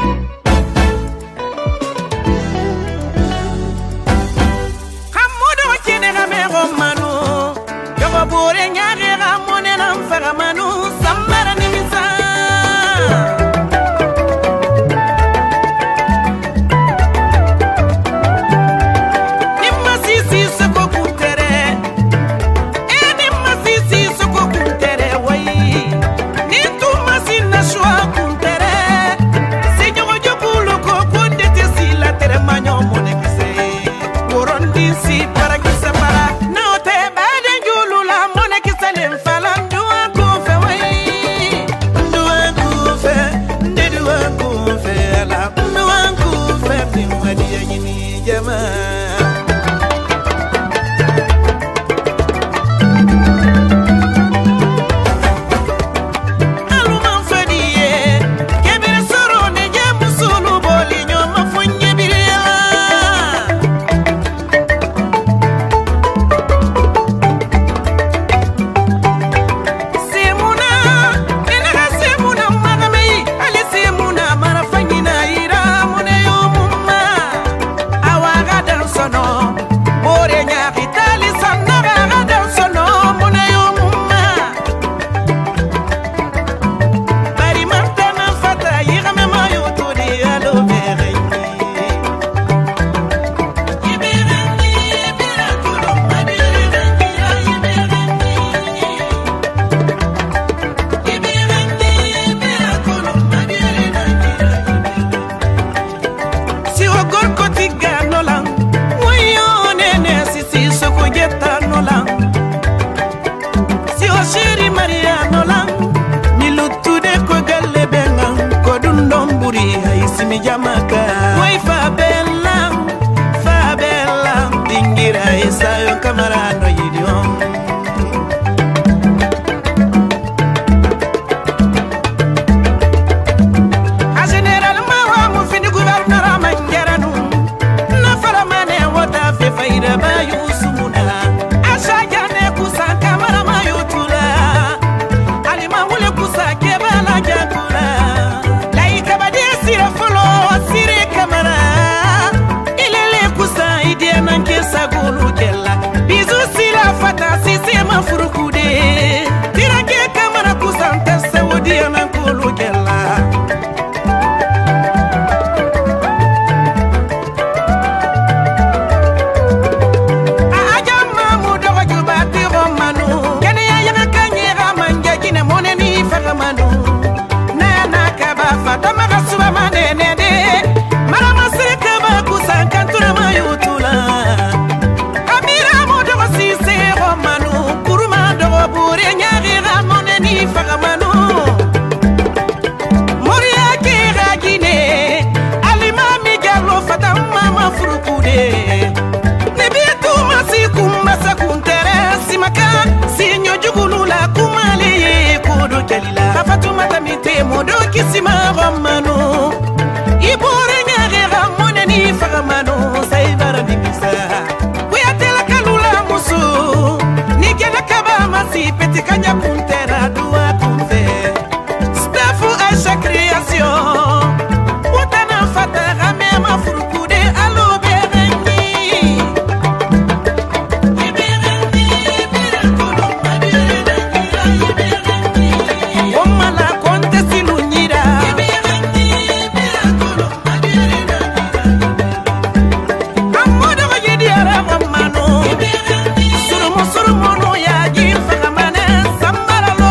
Suru mono ya jin fagamane sambara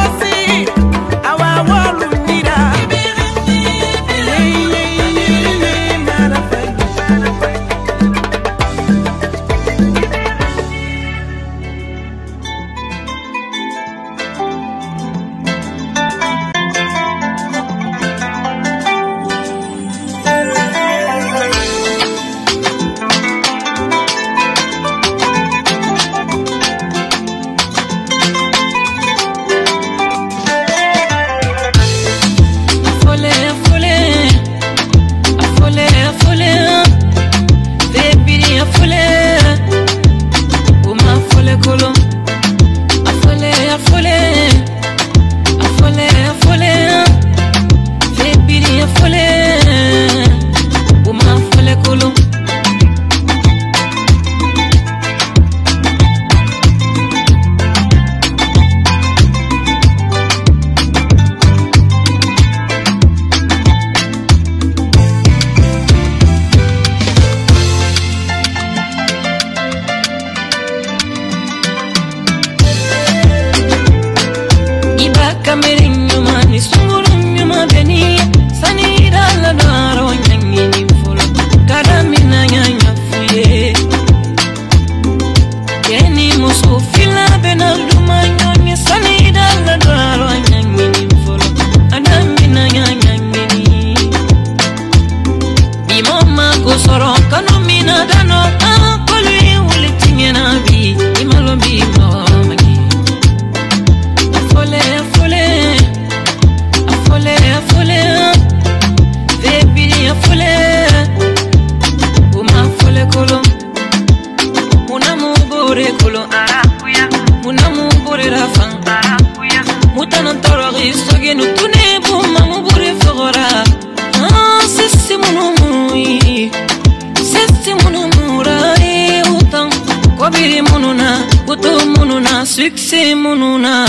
succès mununa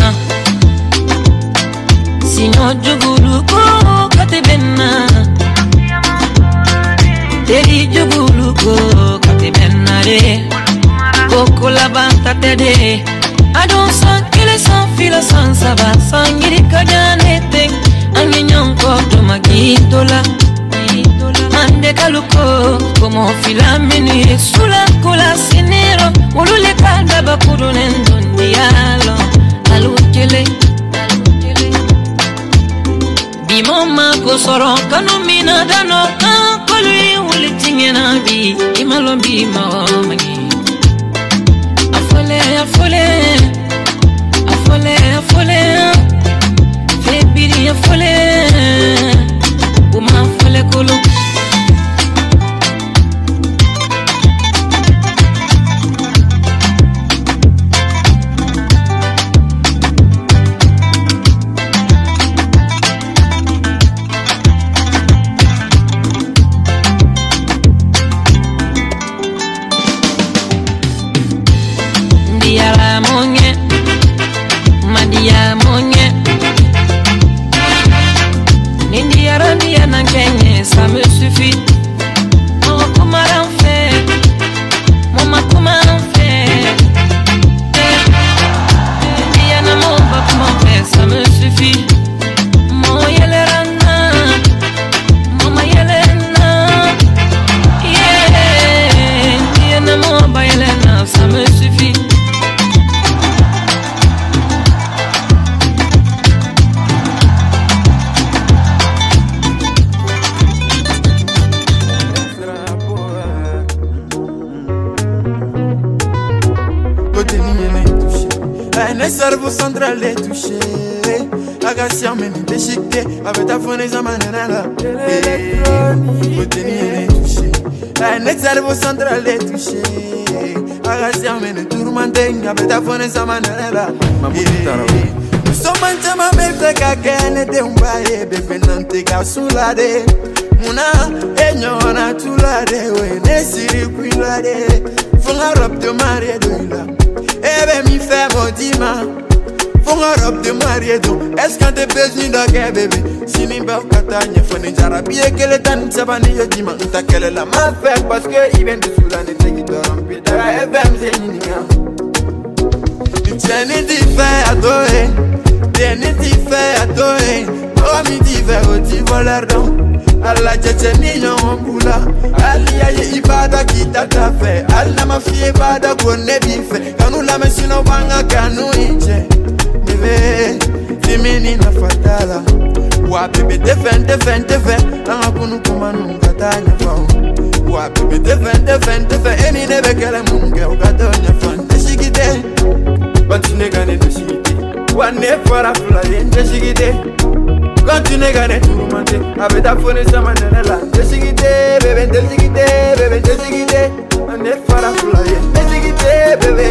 Sino jugulu ko kate benna Teri jugulu ko kate benna re Koko la banta tede I don't san kile san fila san saba San giri kajanete Ange nyonko to magitola Mande kaluko Como fila menu Sula kula sinero Ulule kanda bakuru nendondi alo Alukele Bimoma kosoro Kanumina dano Kolui uli tingena bi Imalo bima magi Afole afole Afole afole Febiri afole Uma afole kulu Ça me suffit. Maman, comment on fait? Maman, comment on fait? Diana, mon papa, comment on fait? Ça me suffit. Maman, y'a rana. Maman, y'a rana. Yeah. Diana, mon papa, y'a rana. Ça me suffit. Le cerveau central est touché. Agassia mène déchiqueté. Avec ta phone et sa manera. L'électronique est touché. Le cerveau central est touché. Agassia mène tourmenté. Avec ta phone et sa manera. Nous sommes en train de mettre quelqu'un de un bail. Bébé n'ente qu'à soulader. Muna enyona tulade. We ne siri kuilade. Fonga robe de mariée de là. Ebe mi fait modima Fonga robe de mariado Est-ce qu'on te besoin d'ok bébé Sini ba ukatanya Fone jarabie kele tan sabani yo dima Nta kele la ma fait Parce que il vient de soulane Tegi doron pitara FM zenyininga Tieni ti fait adoe Tieni ti fait adoe Oh mi ti fait o ti voler don Alla cheche niyo mbula Ali ya ye ibada kitata fe Alla mafie ibada kone bife Kanu la mesino wanga kanu inche Neve Fimini na fatala Wa bebe defen Langa kunu kumanu katanya fao Wa bebe defen Eni nebe kele munge ukatonya fan Deshigite Bantine gane deshigite Wane fara fula yen deshigite Continue à gagner tout le monde. Avec ta phone et sa manella. Désigité, bébé, désigité, bébé, désigité. On est faraflaye. Désigité, bébé.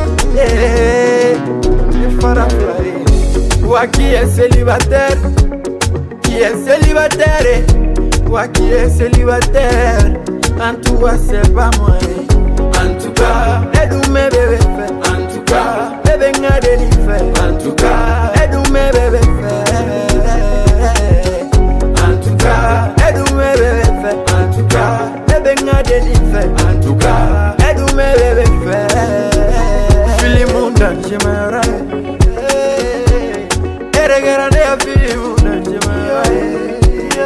On est faraflaye. Toi qui est célibataire. Qui est célibataire. Toi qui est célibataire. En tout cas, c'est pas moi. En tout cas, aide-moi, bébé. En tout cas, bébé, n'a fait. En tout cas, aide-moi, bébé. En tout cas, bébé n'a délivré. En tout cas, aide-moi bébé fait. Filimunda, je m'arrête. Et regarde à Filimunda, je m'arrête.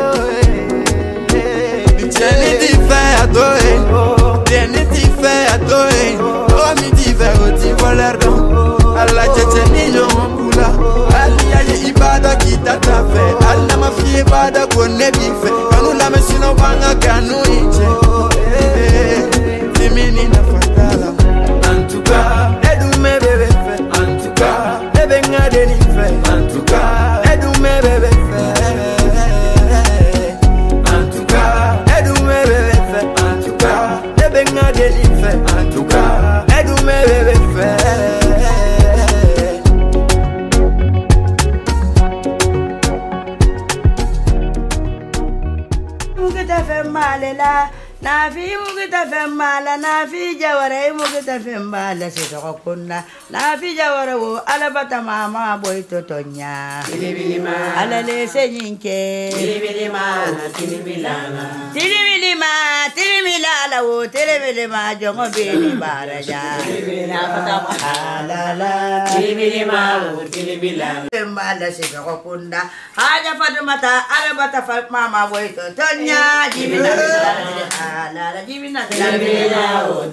Tiens, tu fais adorer. Tiens, tu fais adorer. Oh, mi ti fais au ti voler donc. Alla cheche niyo mbula. Ali ya ibada kitata fe. Alla mafie ibada kone bife. Kanu la mesino wanga kanu inche. Fimini na fatala. En tout cas, aide-moi bébé fait. En tout cas, bébé n'a délivré. En tout cas, aide-moi bébé fait. En tout cas, aide-moi bébé fait. En tout cas, bébé n'a délivré. En tout cas, aide-moi bébé fait. Mal là, Nafi mugita fembala Nafi jawara mugita fembala sisokokunda Nafi jawara wo alabata mama boy totonya Tilibilima alale senyinke Tilibilima tilibilana Tilibilala wo tilibilima jongo bini baraja Tilibilama alala Tilibilima wo tilibilana fembala sisokokunda Haja Fatumata alabata mama boy totonya Jibina la la jibina tilimila o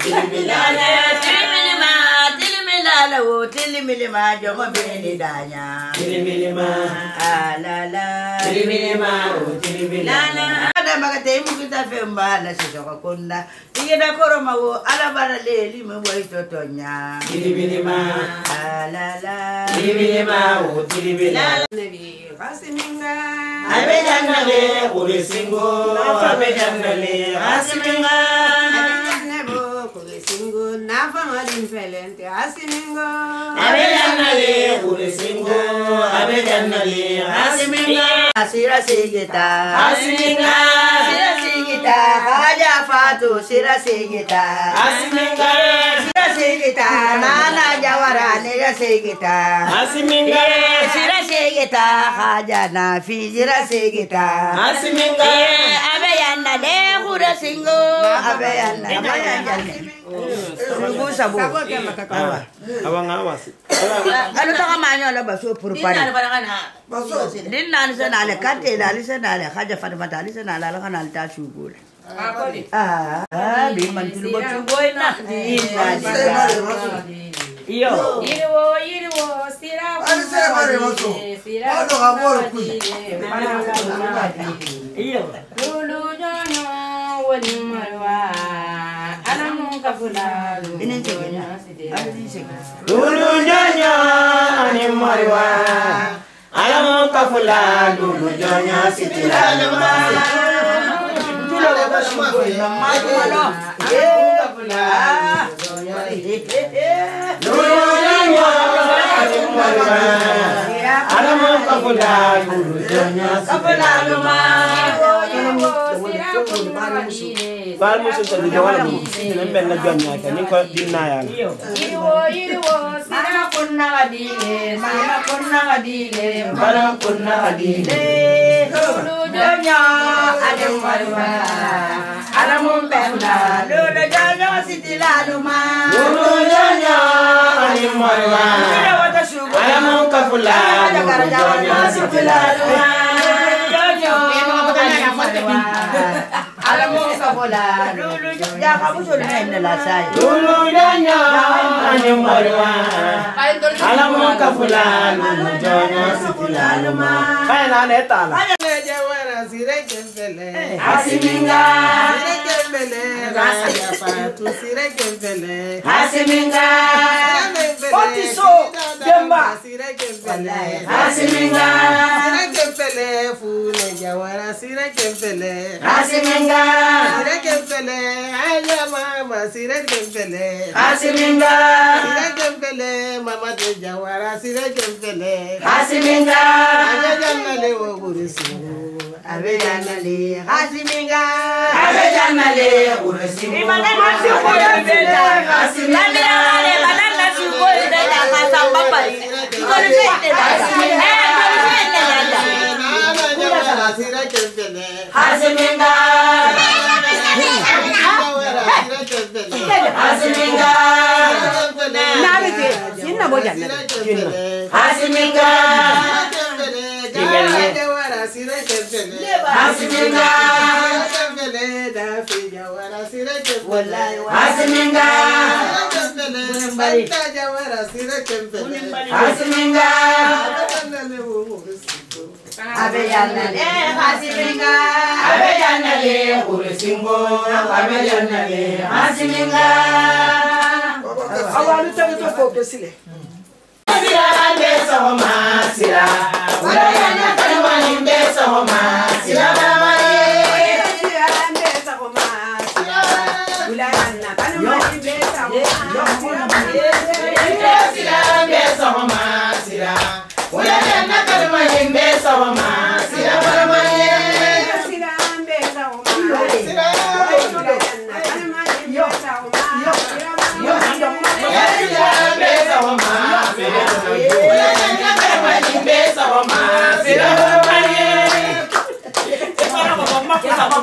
tilimila jomo beni danya tilimila la la tilimila o tilimila ada magate mukita femba na sisoko kunda tigeda koroma wo alabara leli mo boy totonya tilimila la la tilimila o tilimila nabi qasiminga abejanale kurisingo abejanale asiminga nebo kurisingo nafa malin felente asimingo abejanale kurisingo abejanale asiminga sira sigita asiminga sira sigita haja fatu sira sigita asiminga sira sigita nana jawara sira sigita asiminga sira sigita haja na fijira sigita asiminga abeyana le khura singo abeyana Sugu sabu Abang awas Ano taka manyo la baso puro pa Din na ni sana le kate la ni sana le haja Fatumata ni sana la kana alta sugul bi man tulu boy na Iyo sira Iyo lulu jonyo woni marwa alamu kafula ini cegenya lulu jonyo ani marwa alamu kafula lulu jonyo sitira luma tulo basma malo kafula lulu jonyo ani marwa alamu kafula lulu jonyo kafula luma Bal musul tadi jawab musul nembel na janya kan ni ko dinna ya iriwo sira kunna gadile baram kunna gadile lulu janya adem marwa alamun pemda lulu janya sitilaluma lulu janya adem marwa alamun kafula lulu janya sitilaluma Alamu kabola lulu ya kamu sudah nela saya lulu janya ani marwa alamu kabola lulu janya sitilaluma kana netala jawara sire kembele asiminga sire kembele rasaya fatu sire kembele asiminga otiso jemba sire kembele asiminga sire kembele fule jawara sire kembele asiminga sire kembele aya mama sire kembele asiminga sire kembele mama de jawara sire kembele asiminga aya janale wo gurisingo abejanale asiminga abejanale gurisingo imane masuko yebela asiminga banana suko yebela kasamba pari ikolu sete asiminga sire kembele asiminga asiminga narite sinna bojana asiminga asiminga asiminga asiminga abejanale asiminga abejanale kurisingo abejanale asiminga awalu tabuto fokesile sira ndesa homa sira ulana kanwani ndesa homa sira bamare sira ndesa homa sira ulana kanwani ndesa homa sira ndesa homa sira ulana kanwani ndesa homa sira bamare sira ndesa homa sira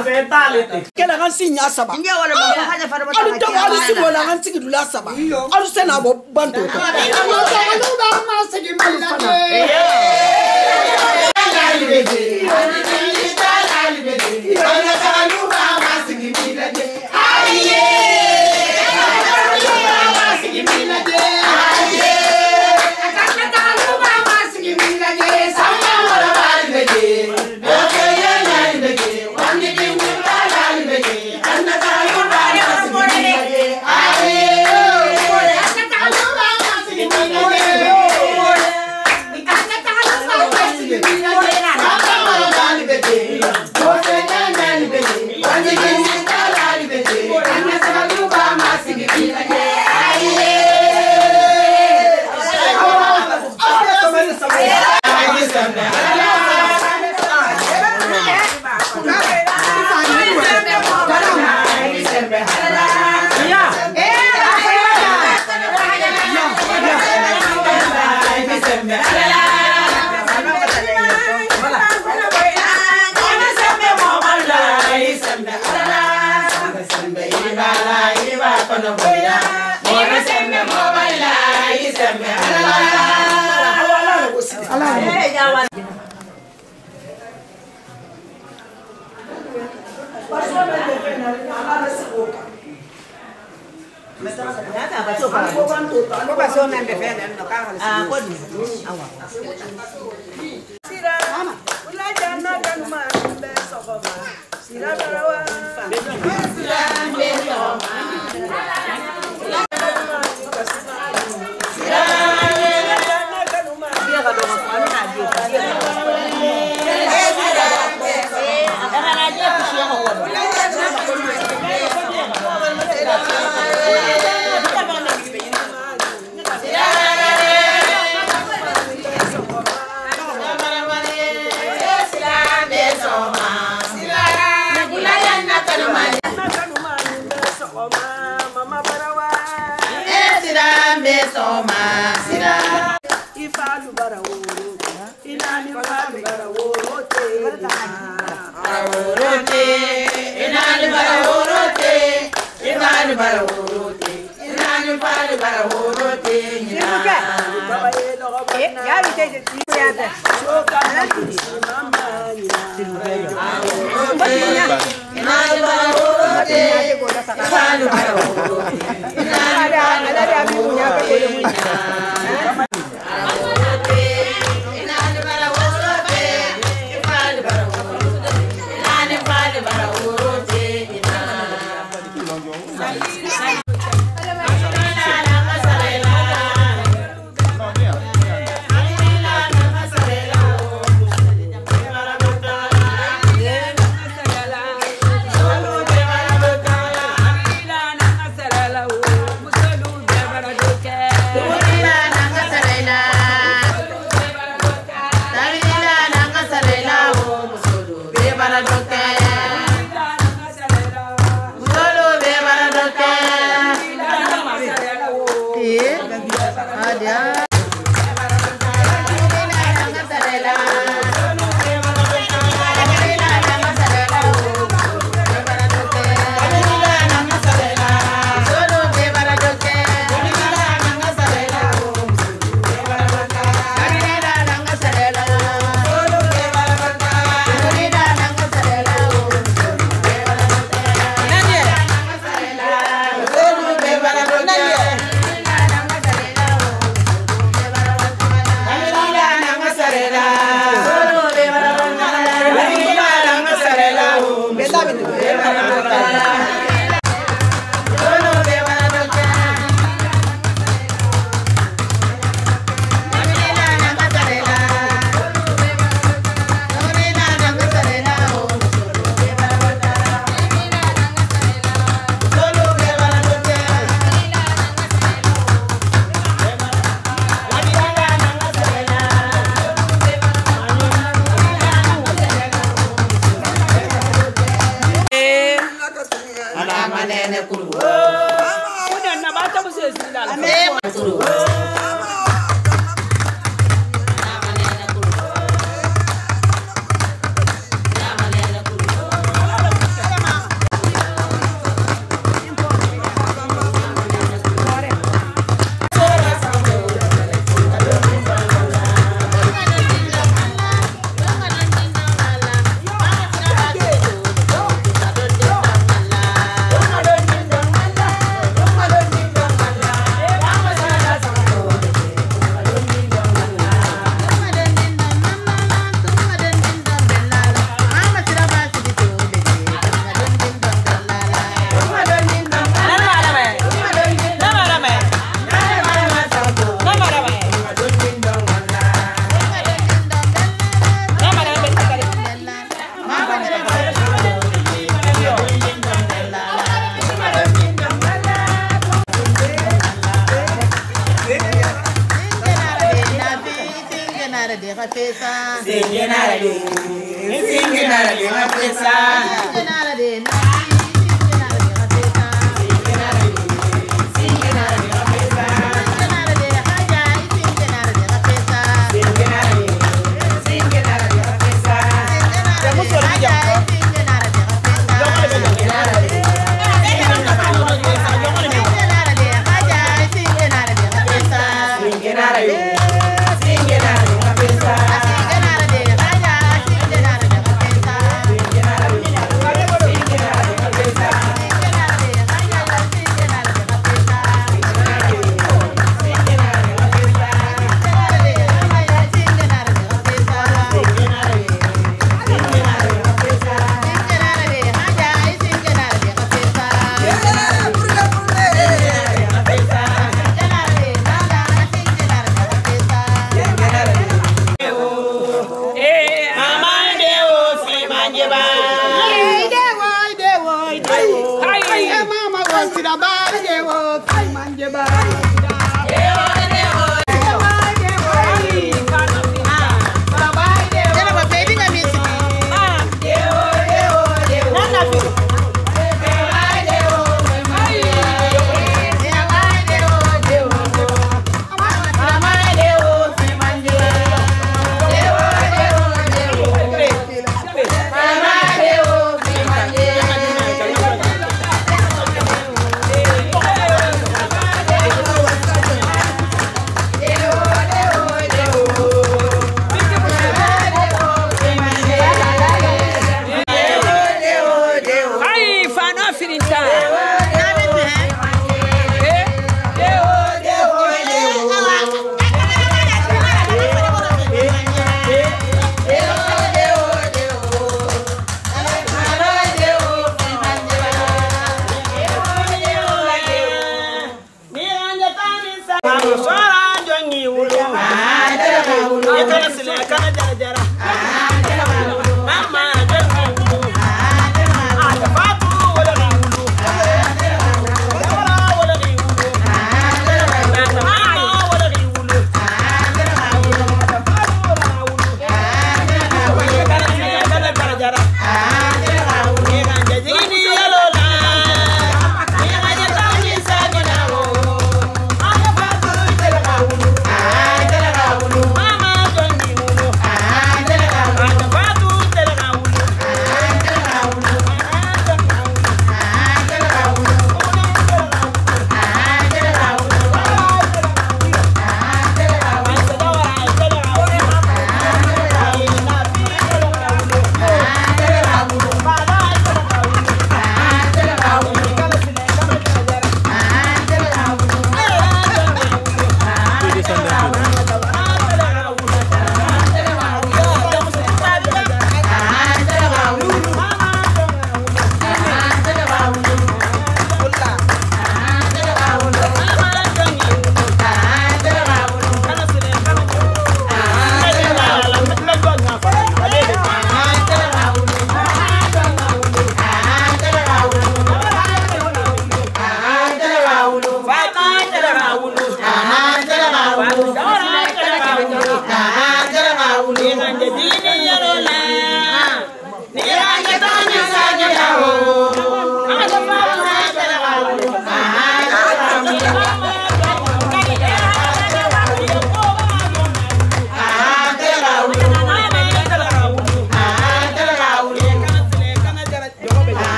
kela kan sinya saba alu to alu sibo la kan sigi dula saba alu sena bo banto to alu da ma sigi mali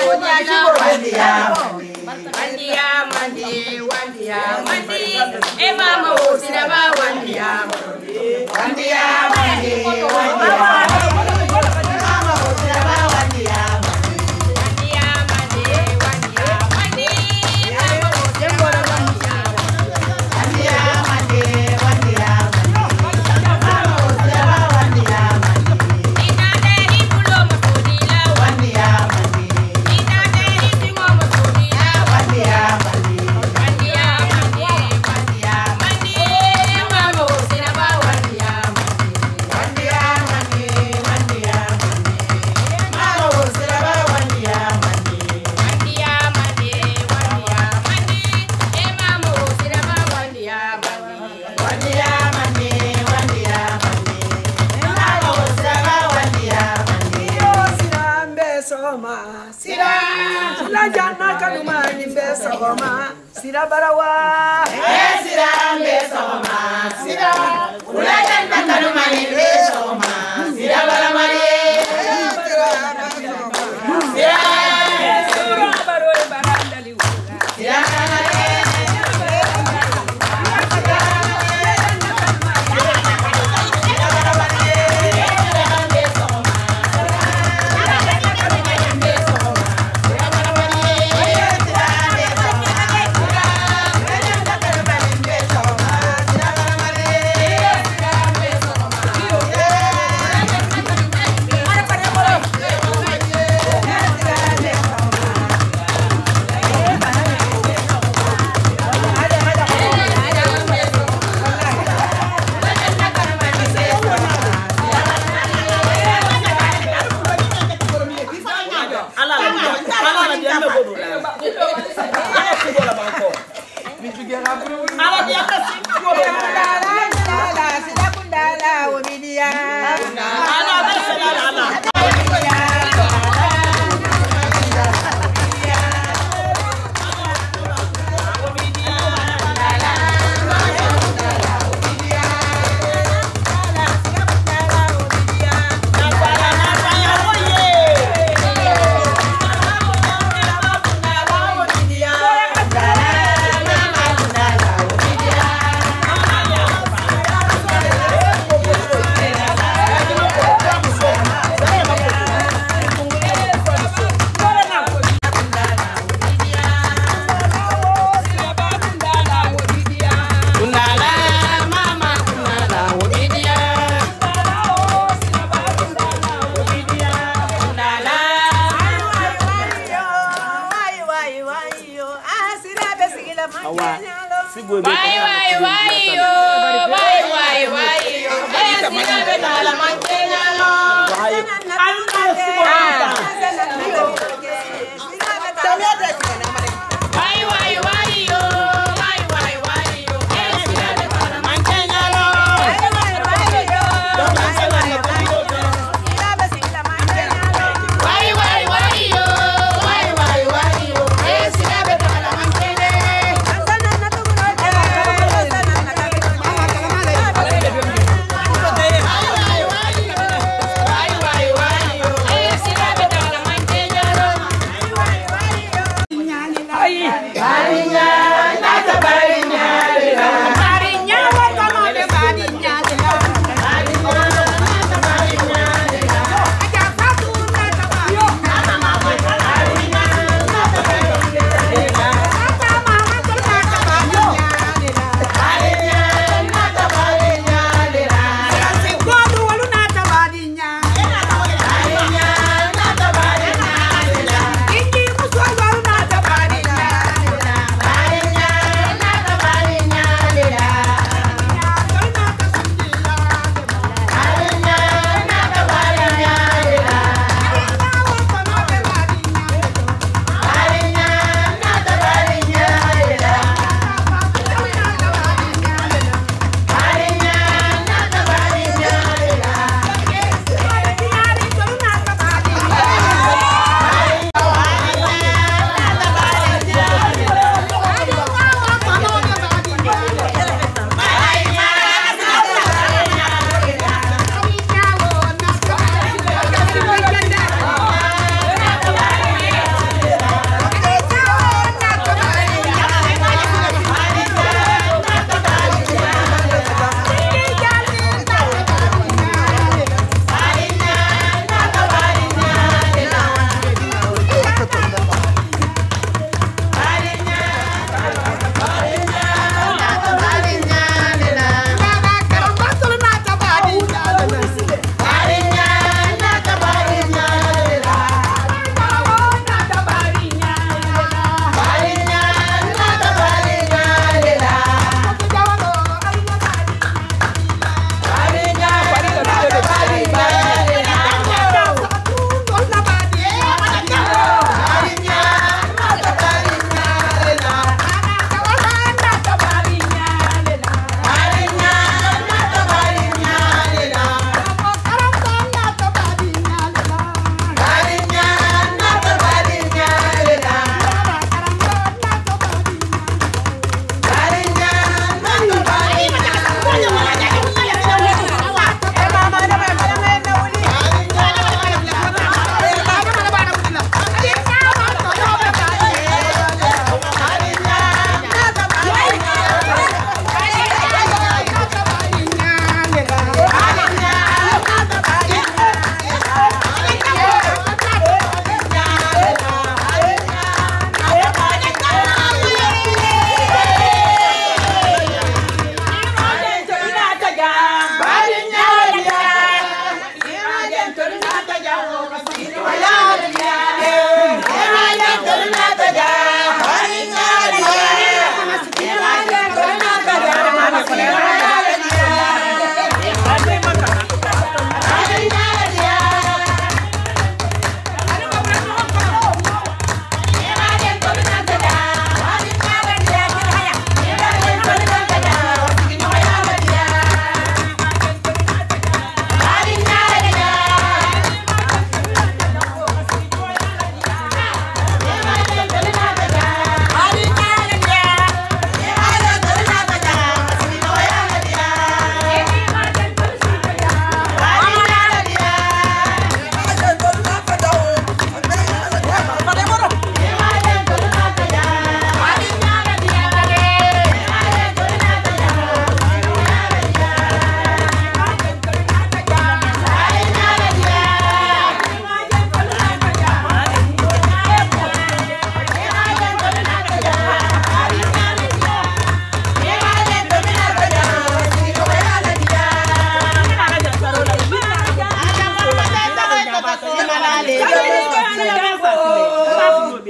Sira barawa, sira mbesoma, sira. Ulajan bakanu mani mbesoma, sira baramari. Sira, sira baroi barandali ura. Sira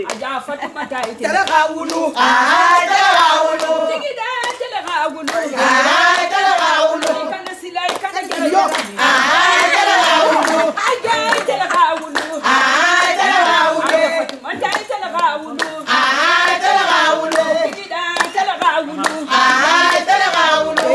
aja Fatimata teleka wulu teleka wulu tigida teleka wulu teleka wulu kana silai kana yo teleka wulu aja teleka wulu teleka wulu Fatimata teleka wulu teleka wulu tigida teleka wulu teleka wulu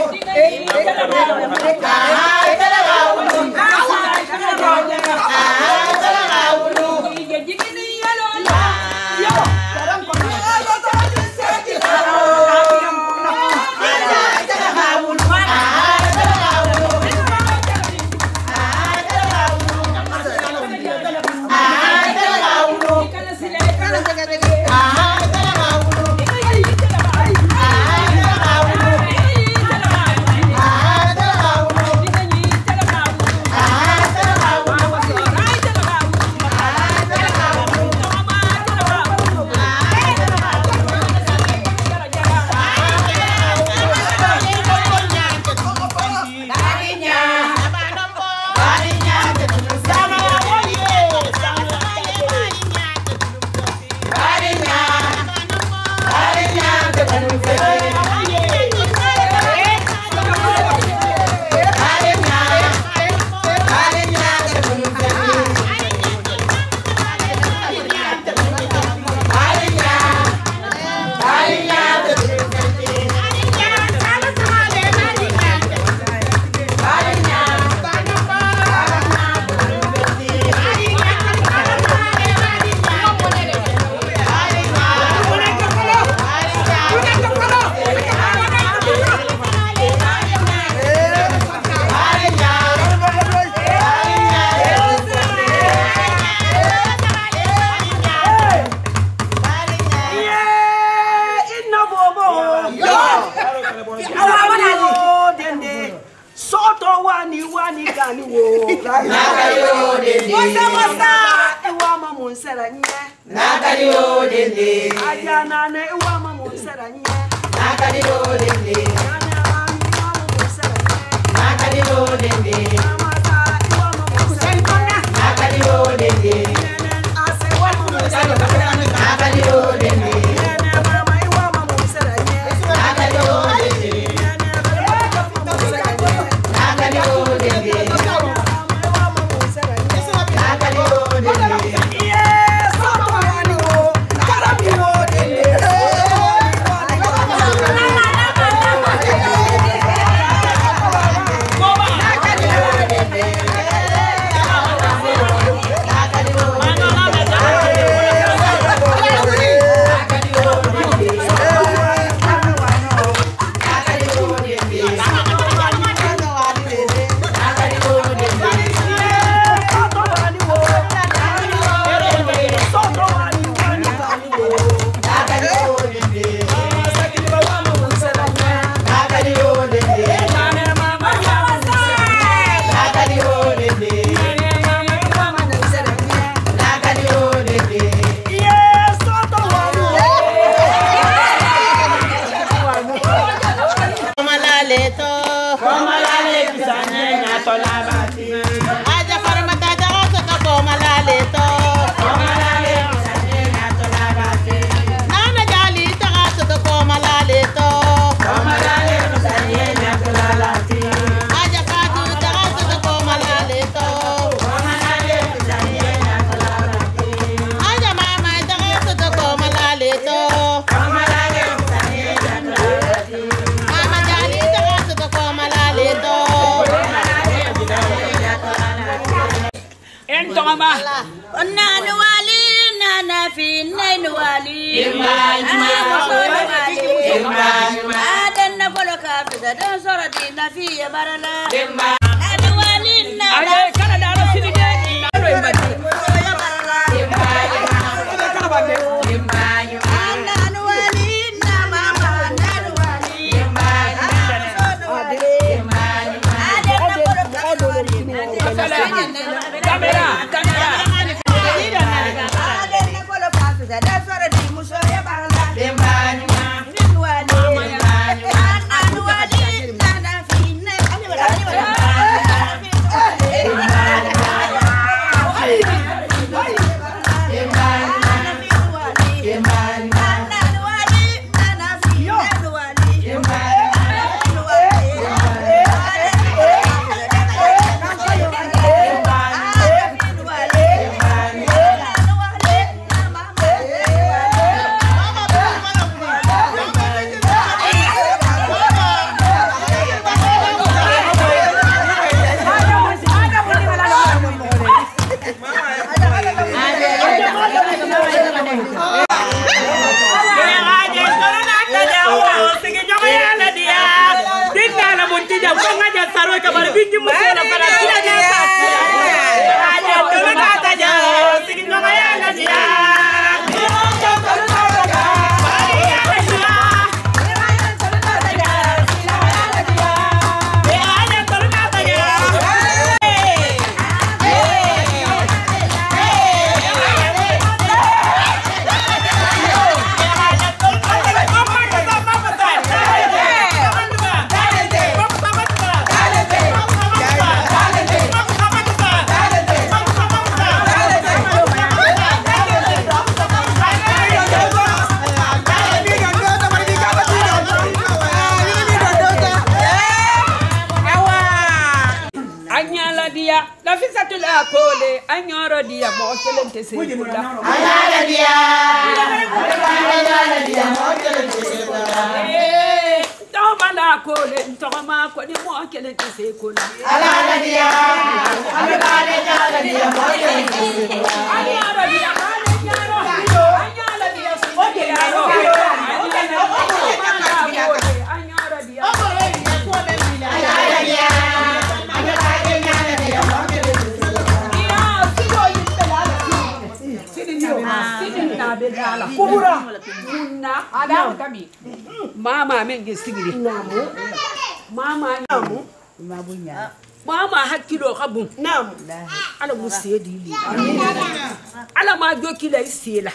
Ada Mama mengi sigiri mama hakilo kabum ala musedi ala ma jokila isila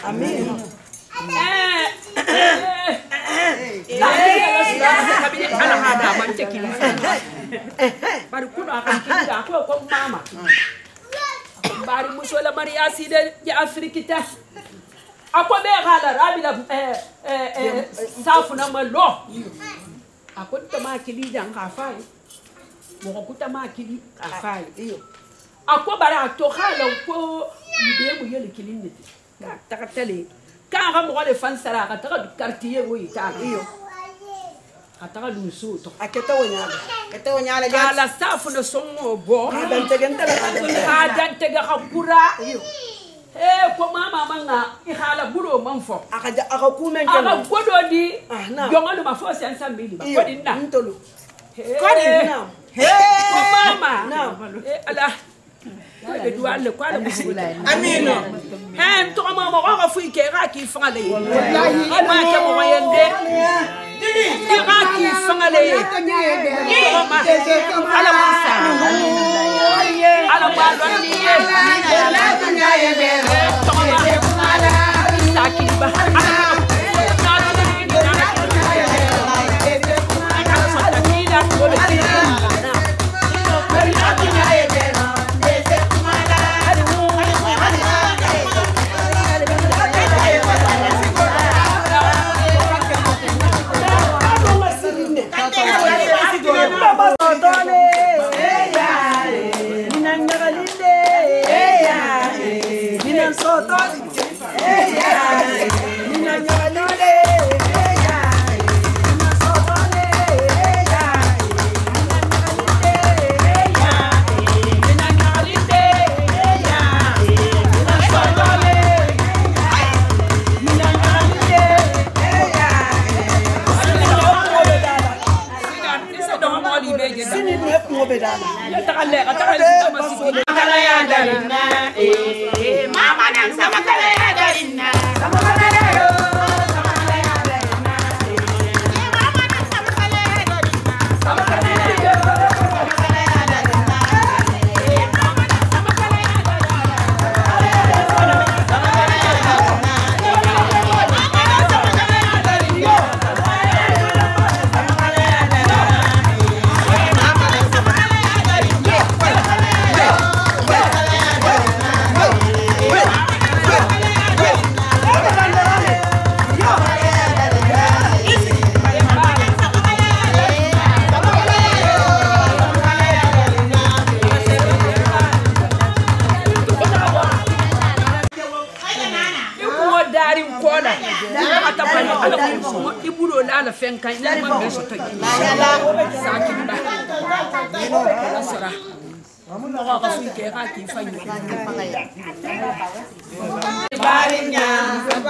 ala hada man tekili bari kuno akakida ko mama bari musola maria side ya afrikita ako be gala rabila safu na malo ako tamakili jang kafai mo ko tamakili kafai iyo ako bara to khala ko ide mo yele kilinde ka takatale ka ga mo le fansara ka ta quartier wo ita iyo ataka lusu to aketa wonyala kala safu na songo bo adante ga khakura iyo ko mama manga ikhala bulo manfo aka kumen jalo aka godo di jongalo ma fo sen sambili ba ko dinna ntolo ko dinna ko mama ala ko do alle ko ala musula amino to mama ko fu ke ga ki fangale wallahi ma ke mo yende di ga ki fangale mama ala musa ala ba lonni mama nang sama kale darinna sama kale mama nang sama kale darinna sama kale ibulo la fenka ina ma be so to sakin ba la sara amun ko ka fi ke ka ki fa ni barinya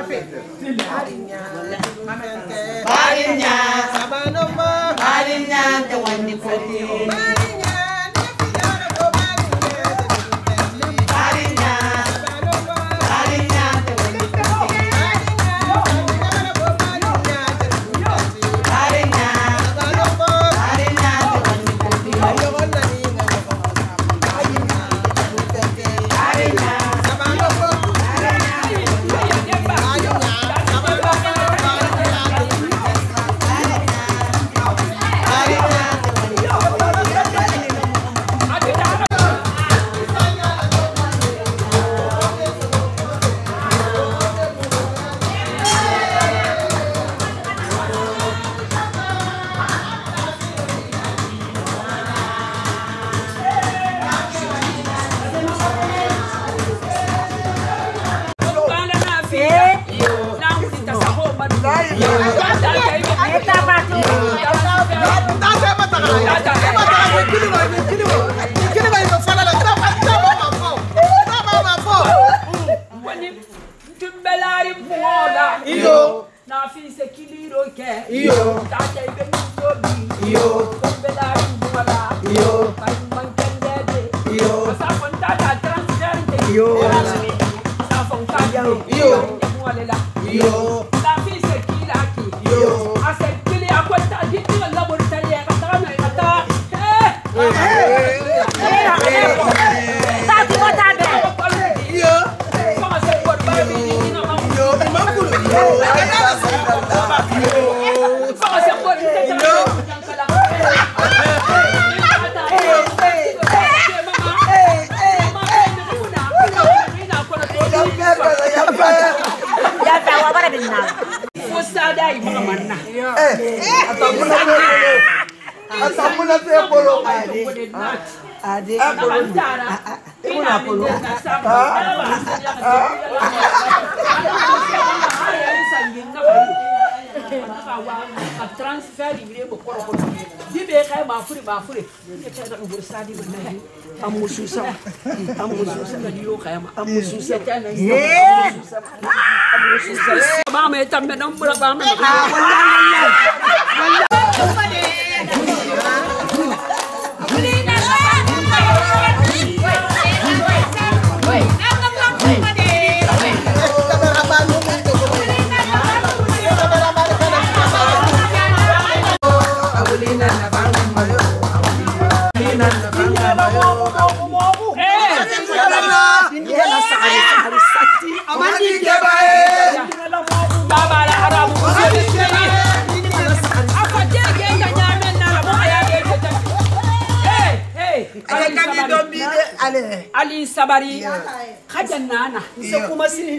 Ali sabari kajanana sekuma sini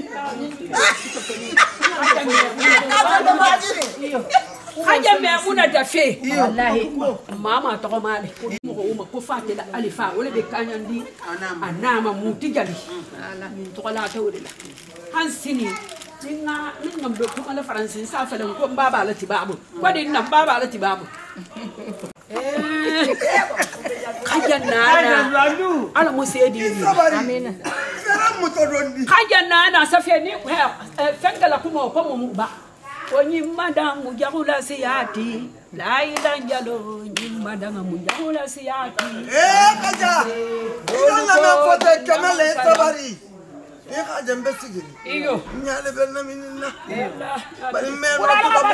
kajame una dafe wallahi mama to male ko fatela alifa wala be kanyandi anama mutijali to la tawdila hansini ninga mbe ko ala faransin sa felen ko baba la tibabu ko din nan baba la tibabu kajanana ala musedi amina kajanana safeni fengala kuma ko mu ba onyi madamu jagula siyati la ila njalo nyi madamu jagula siyati kaja ina na foto kamale sabari kaja mbesigiri iyo nyale belna minna bari me ko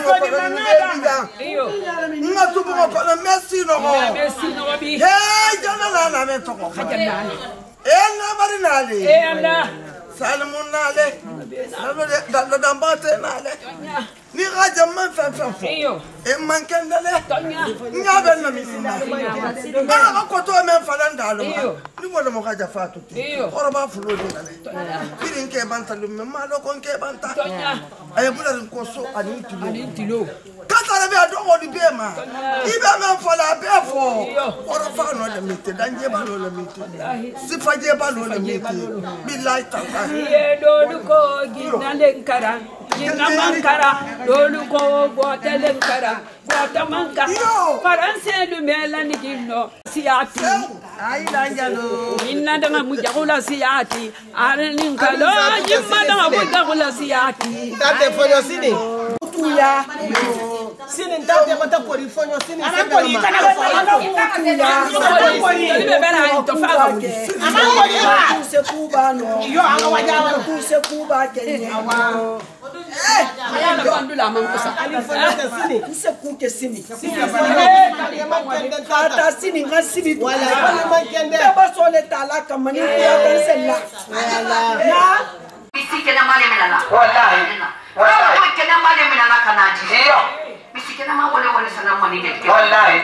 iyo ngatu ko ko merci no bi jana na me to ko kajanana na bari nale Allah Salmon nale da dambate nale ni raja man fa iyo man kendale tonya ngabe na minna ba ko to men falanda lo ni wala mo kaja fatu ora ba fulo de nale birin ke banta lu men ma lo kon ke banta tonya ay bular ko so ani tilo Atara be adongo di bema. Ibe me fola be fo. Ora fa no le mite, danje ba no le mite. Sifa je ba no le mite. Billahi ta'ala. Ye do ko gina lenkara. Gina mankara. Do ko bota lenkara. Bota manka. Faranse du melani gino. Siati. Ai danjalo. Inna danga mujagula siati. Arelin kalo. Jimma danga mujagula siati. Tate fonyo sini. Tuya. Sini tate mata kori fonyo sini. Ana kori kana kori. Ni bebera into fa. Ana kori ba. Se kuba no. Yo anga wajawa ku se kuba Kenya. Ayana bandula mangusa. Ali fonyo sini. Se ku ke sini. Kata sini ngasibi. wala mankende. Ba so le tala kamani ya tansella. Na Bisikena male melala. Wallahi. Wallahi. Ko kena male melala kanaji. Iyo. Bisikena ma wale sana mani de. Wallahi.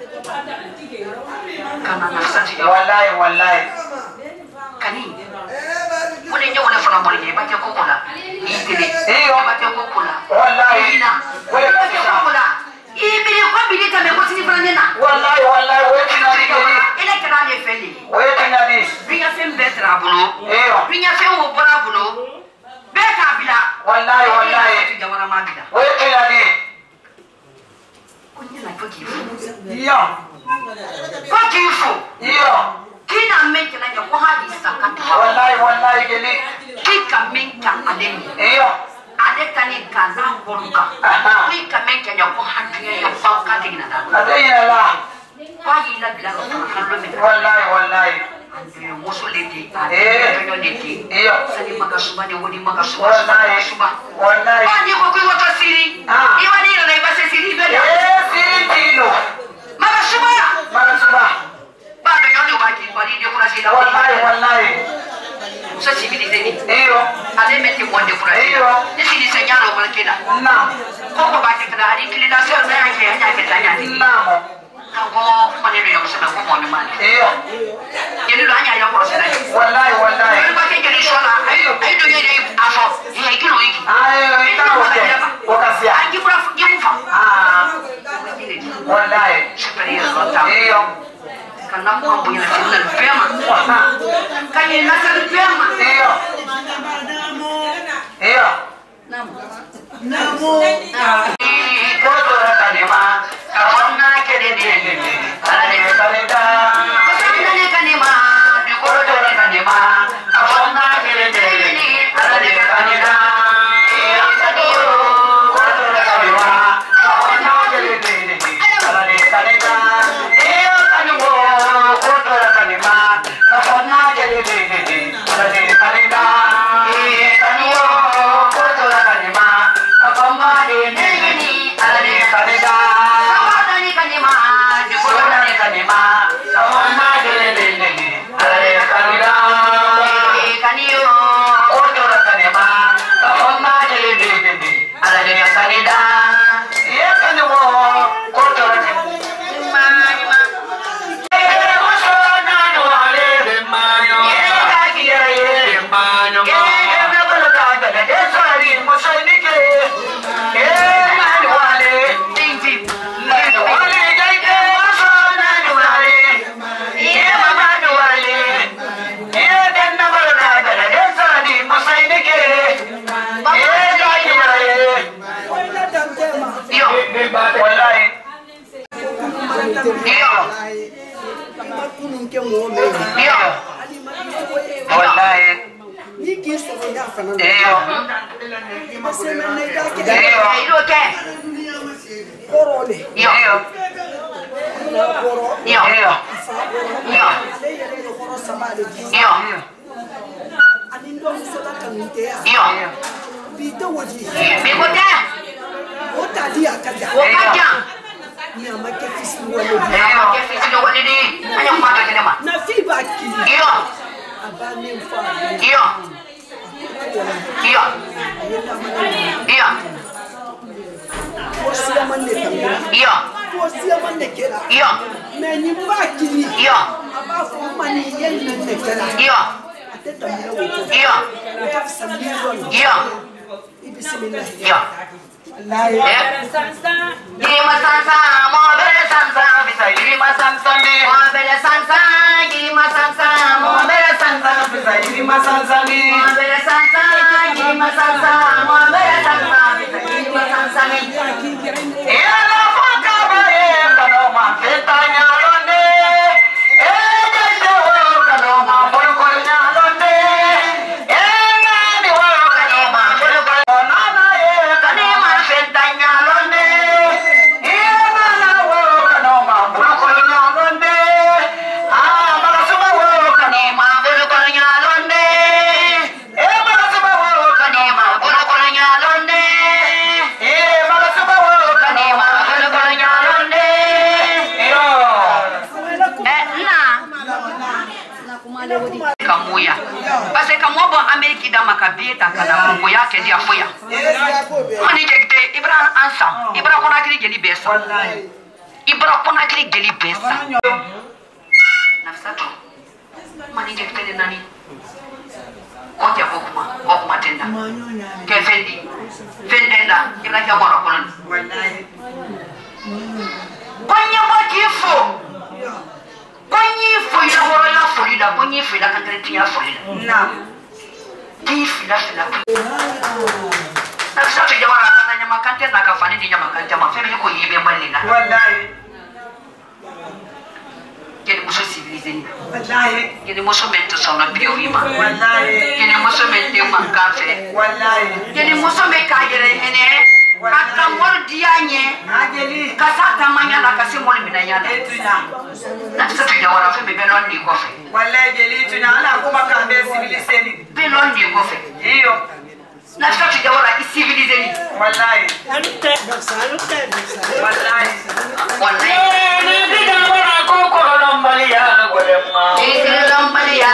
Kana na sati. Wallahi. Kani. Mune nyo wale fana mali ba ko kola. Itini. Iyo. Ba ko kola. Wallahi. Ina. Wewe Ba ko kola. Ibili kwa bilita me ko sini fana nena. Wallahi. Wewe tinadi. Ele kana le feli. Wewe tinadi. Binya fem betra bulo. Iyo. Binya fem wo bra bulo. Beta bila. Wallahi. Jamana magida. Wewe tinadi. Kunyina kukifu. Iyo. Kukifu. Iyo. Kina menke na nyako hadi sakata. Wallahi geli. Kika menka aleni. Iyo. Adeka ni kaza koruka. Aha. Kika menke nyako hadi ya fauka tigina da. Adina la. Kwa ila bila ko hallo me. Wallahi. Ande musuliti. Eh. Ande Iyo. sani makasuba ni woni makasuba. Wallahi. Ani ko ko wata siri. Ah. Iwani na ibase siri bela. Siri tino. Makasuba. Bado nyoni ubaki kwa nini kuna shida? Wallahi. Usa civilizeni. Iyo. Alemeti mwende kuna shida. Iyo. Nisi ni senyalo malkina. Naam. Koko baki kana hadi kilina sio na yake hanya kitanya. Naam. Koko maneno ya kusema kwa mwani mali. Iyo. Yenu hanya ya kwa sala. Wallahi. Yenu baki kile shola. Aido yeye afo. Yeye kilo hiki. Ayo ikawote. Wakasia. Angifura gimufa. Wallahi. Shukrani ya Allah. Iyo. Kana mambo ya sina pema. Kanye nasal pema. Iyo. Koto kanema. Kafana kedede. Alale kaneda. Kosana kanema. Koto kanema. Kafana kedede. Alale kaneda. Gima sansa, mo bere sansa, bisa gima sansa me. Mo bere sansa, gima sansa, mo bere sansa, bisa gima sansa me. Mo bere sansa, gima sansa, mo bere sansa, bisa gima sansa me. Ela foka bare kano ma fetanya londe. Ejo kano ma bolkol nya londe. Ela ni wa kano ma bolkol nana ye kane ma fetanya londe. Kamuya parce que mo bon Amerique da makabita kana mungu yake dia foya mani jekte Ibra ansa Ibra kona kiri geli besa wallahi Ibra kona kiri geli besa nafsato mani jekte nani kote okuma tenda ke fendenda Ibra ya mora kono wallahi konya bakifo Konyi fuida woro ya fuida konyi fuida kangreti ya fuida na ki fuida na sasa jamaa kana nyama kante na kafani ni nyama kante mafeme yuko yibe mwalinga wallahi kile muso civilisé ni wallahi kile muso mento sona biowima wallahi kile muso mente mankafe wallahi kile muso mekagere ene Kata mol dianye ajeli kasata manyana kasimol minanyana etunya na sasa tujawara fe belon ni kofe wallahi jeli tunya ala kuma kambe civilisé ni belon ni kofe hiyo na sasa tujawara civilisé ni wallahi alute wallahi ni tujawara kokoro lombalia golema ni lombalia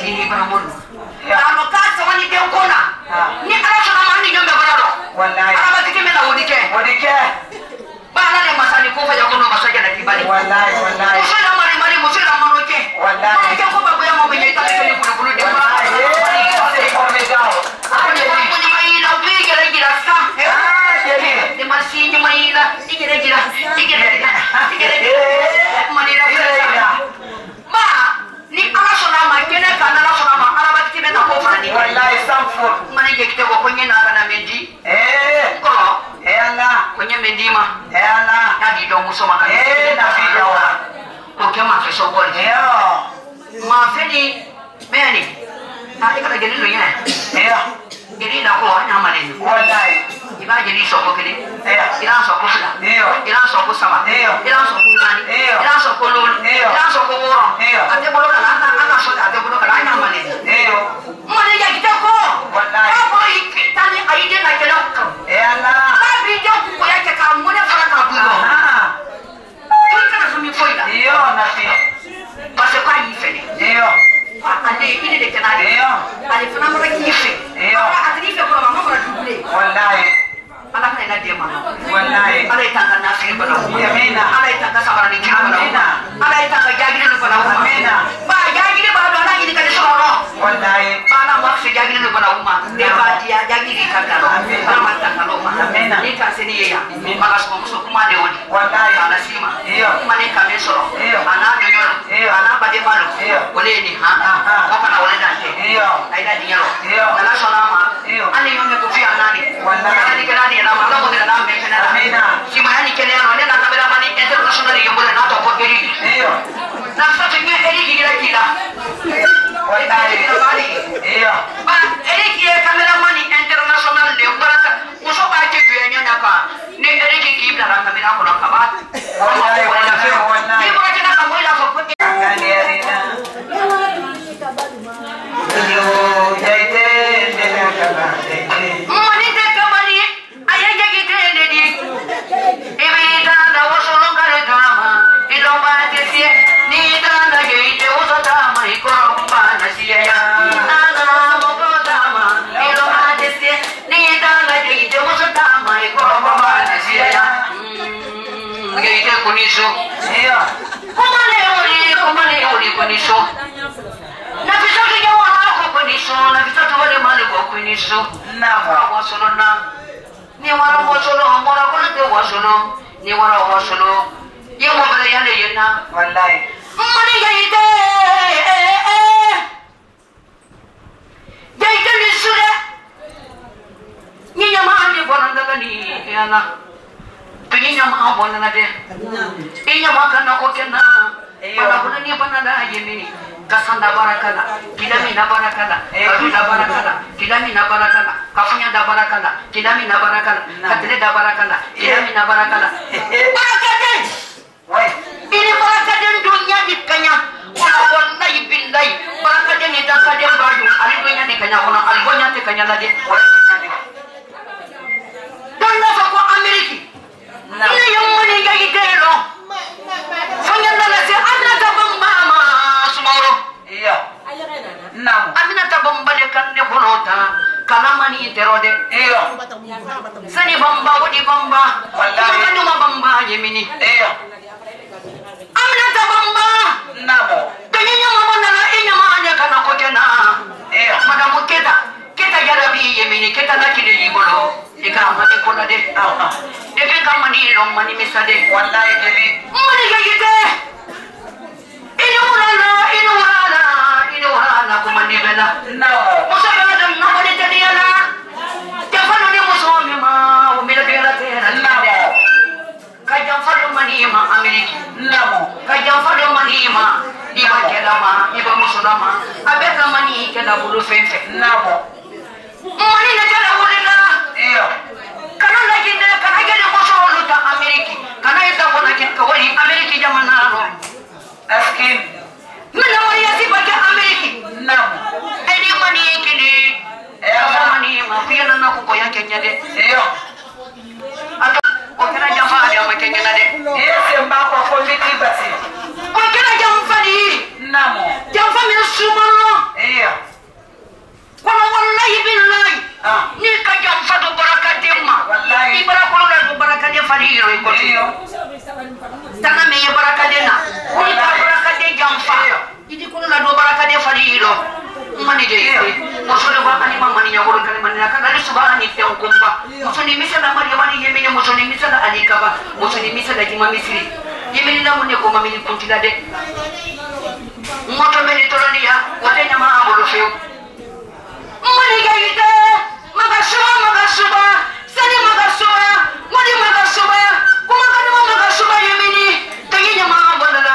ni Ibrahim ano ka sa wani de kona ni ala so na mani nyambe barado wallahi ala ba tikime na wodike bana le masali ko fa ya kono masaje na kibali wallahi usala mari musala manoke wallahi ke ko babu ya mo menye ta ke ni kuno de wallahi ko me gao ani ko ni mai na wi gira sa de masi ni mai na gira mani na ma ni ala so na ma kene kana na so na ma ala ba tikime na ko fa ni wallahi samfo mani ke kite ko kwenye na kana mendi ko ala kwenye mendima ala na di do musoma kana na fiya wa oke ma fe so bol ma fe ni meni na ikata geni no yen geni na ko anya mane ni wallahi iba geni so ko kene ila so ko fula ila so ko sama ila so ko nani ila so ko lol ila so ko woro ate bolo kana ana so ate bolo kana anya mane mane ya kitako wallahi ko ikitani aide na kelo ala video ko yake ka mune fara ka bulo kana fami foida na fi base kwa yifeni ane ile de kana ale fana mara kife atrife ko mama mara double wallahi ala kana na dema wallahi ala itaka na fi bana amina ala itaka sabara ni kina bana ala itaka jagire no bana amina ba jagire ba do ala ni kana shoro wallahi bana ma fi jagire no bana umma de ba dia jagire kana ama takalo ma amina ni ka seni ya mala so kuma de wodi wallahi ala sima mane kame shoro ana nyoro ana bade malo wole ni ha kana wole dante aida dinyaro ala shona ma ani yone ko fi anani wallahi ani kana ni na ma lo de na me kana amina sima yani kene no ne na kamera mani international yombo na to ko geri na sa tinge eri gira kila wallahi ba eri ki kamera mani international le baraka uso ba ke bienya na ka ne eri ki kibla na kamera ko na ka ba wallahi ni ba tena ka moila ko ko ngani eri na yo jaite ne ka ba mani te ka mani aya jagite ne di evita da wasolo kale drama ilomba tesie ni tanda geite usata mai koromba na siya ana mo drama ilomba tesie ni tanda geite usata mai koromba na siya geite kuniso komale ori kuniso na vitoto ya wana ko kuniso na vitoto wale mali ko kuniso na wasolo na ni wara wasolo mora ko te wasolo ni wara wasolo ye mo bale yale yena wallahi mani gaite gaite ni sura ni nyama ni bonanda ni yana pengi nyama bonanda de nyama kana ko kena para kuna ni bonanda yemini kasanda barakana kidami na barakana kabila barakana kidami na barakana kafunya da barakana kidami na barakana katile da barakana kidami na barakana barakade wai ini barakade dunia dikanya wallahi billahi barakade ni dakade badu alibonya dikanya ona alibonya dikanya lade donna fa ameriki ina yomoni ngai delo fanya ndala se anata bamba sumoro iya nam amina tabombale kande bonota kalamani terode iya sani bamba wodi bamba wallahi kanu mabamba yemini iya amina tabamba namo kanyanya mama na inya manya kana kotena iya madamu keta jarabi yemini keta nakile libolo ika mane kona de de kama ni lo mani misade wallahi debi mani gayete Inuhana kumanibela no musabela dum nabone tadiana tafano ni musomi ma umila bela tena namo kajam fadu manima ameriki namo kajam fadu manima iba kelama iba musulama abeka mani kela bulu fenfe namo mani na kala wulila iyo kana laginde kana gele musolu ta ameriki kana ita bona kinka wali ameriki jamanaro askin mana wali asiba ke ameriki nam edi mani kini mani mafia na ko yake nyade iyo ato okena jamaa ya makenya nade yese mbako komiti basi okena jamfani namo jamfani sumano iyo tanga me ye baraka de na ni ka baraka de jamfa idi kono la do baraka de fariro mani de musole ba ani mama ni nyagoro kan mani na kana subhana ni te ngomba musoni misa na mari mani yemeni musoni misa na alikaba musoni misa na jima misri yemeni na munne ko mami ni kuntila de moto meni tolonia wate nyama abolo feo mani gaite magasuba sani magasuba mani magasuba kuma kana magasuba yemeni tangi nyama abolo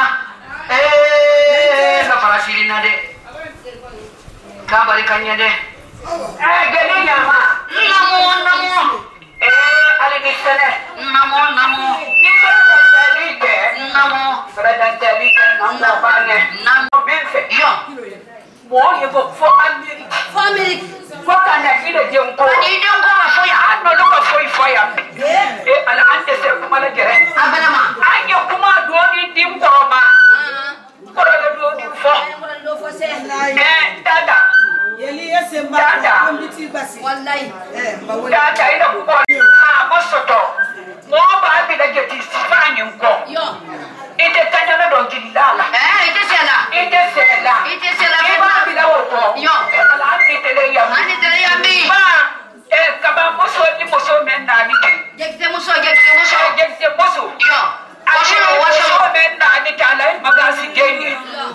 la farasiri na de kabari kanya de gele nyama namo ali nisene namo ni berdantalike namo berdantalike namo bane namo benfe yo mo ye fo America fo kana fide jenko ni jenko fo ya no lo fo ya ala ante se kuma la gere abanama ayo kuma do ni dim ko ma ko do ni fo se dada yeli esemba kombiti basi wallahi dada ina ko mosoto mo ba bi da geti sifanye nko yo ite tanya na don kilala ite sela ba bi da woto yo ala ite le ya mi ma kaba moso men na ni jekte moso yo moso men na ni kala magasi geni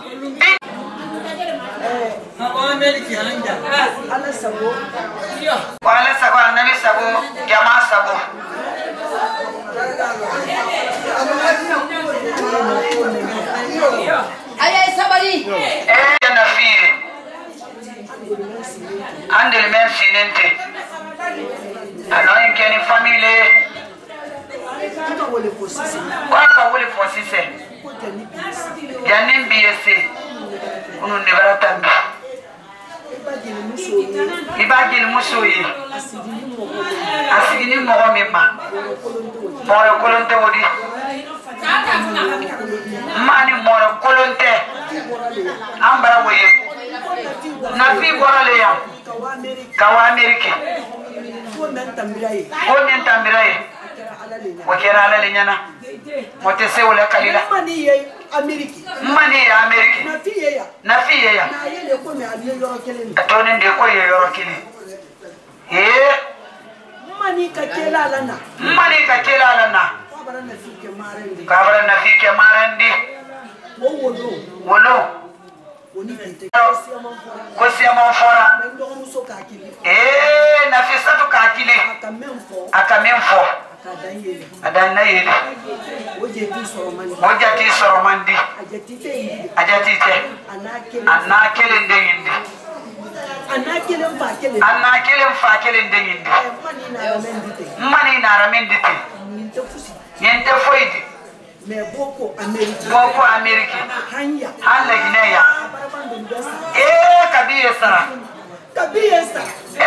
ala sabo nabi sabo jama sabo ay sabari na fi andel men sinente alors keni famille kwa wole fosise yanin biese unu ne baratambi ibagil musoyi asigini mogo mema moro kolonte wodi mani moro kolonte ambara woye na fi borale ya kawa amerike ko nen tambiraye wakera ala le nyana mote se wala kalila mani ya amerike na fi ya atone de ko ye yoro kili mani ka kela lana kabara na fike marandi wolo ko se mon fora na fi satu ka kile akamemfo adanna yele wojati soromandi ajatite anakele ndengindi anakele mfakele ndengindi mani na ramendite yente foidi me boko america hanya gineya kabiyesa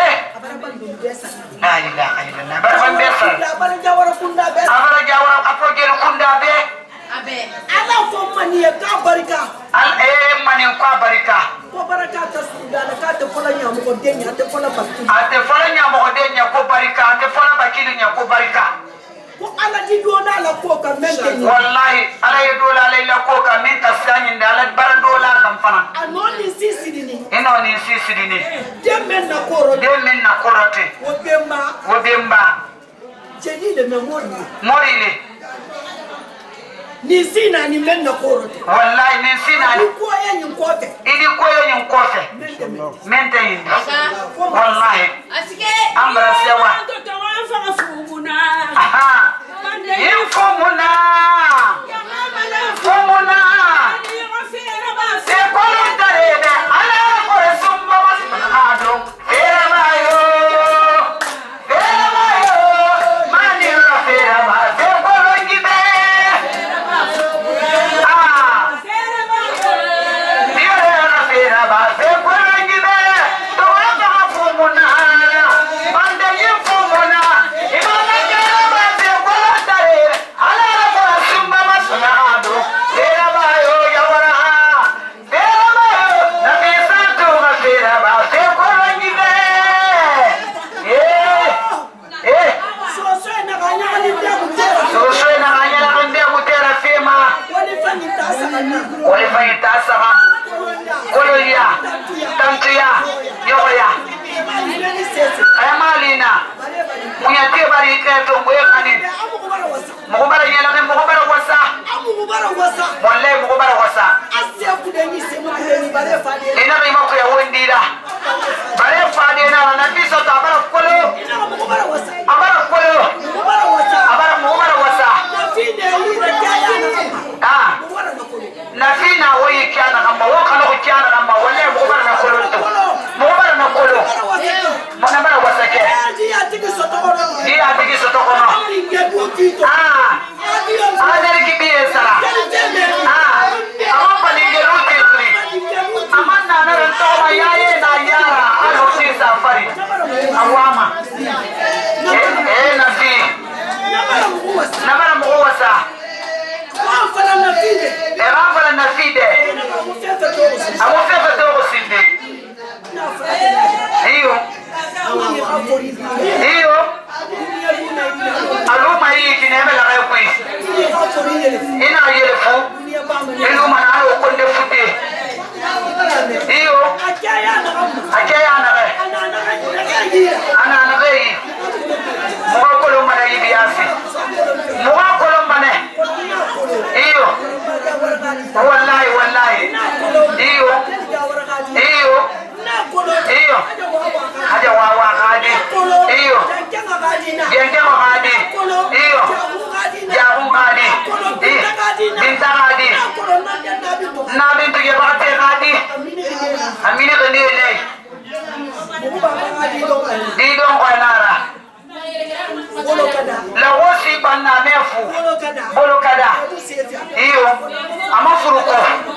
la ilaha illallah barban besa abara jawara apogel kunda be abe ala ko mani ka barika al mani ko barika ta sudana ka te fola nyamo ko denya te fola bakki ate fola nyamo ko denya ko barika ate fola bakki nya ko barika ko ala di dona la ko ka mente wallahi ala ye dola la ko ka menta sanyi ndala bar dola kam fana anoni sisidini enoni sisidini demen na korote wobemba jeni le morile ni sina ni menna korote wallahi ni sina ni ko yenyin kote idi ko yenyin kote mente indi wallahi asike ambra sewa aha infomuna se kolontarede ala ko sumba wasado fera mayo mani fera ma se kolongibe fera ma se kolongibe to aba fomuna bande infomuna imana jaba se kolontarede ala ko amo fefe to ko sinde iyo aluma yi kineme la ko ina yele fu elu mana o konde fude iyo akaya na re ana na re mo ko lo mana yi biasi mo ko lo mana iyo wallahi iyo haja wa gadi iyo genge wa gadi iyo jabu gadi binta gadi na bintu ye bate gadi amine gani ne di don ko nara la wosi banna mefu bolo kada iyo amafuruko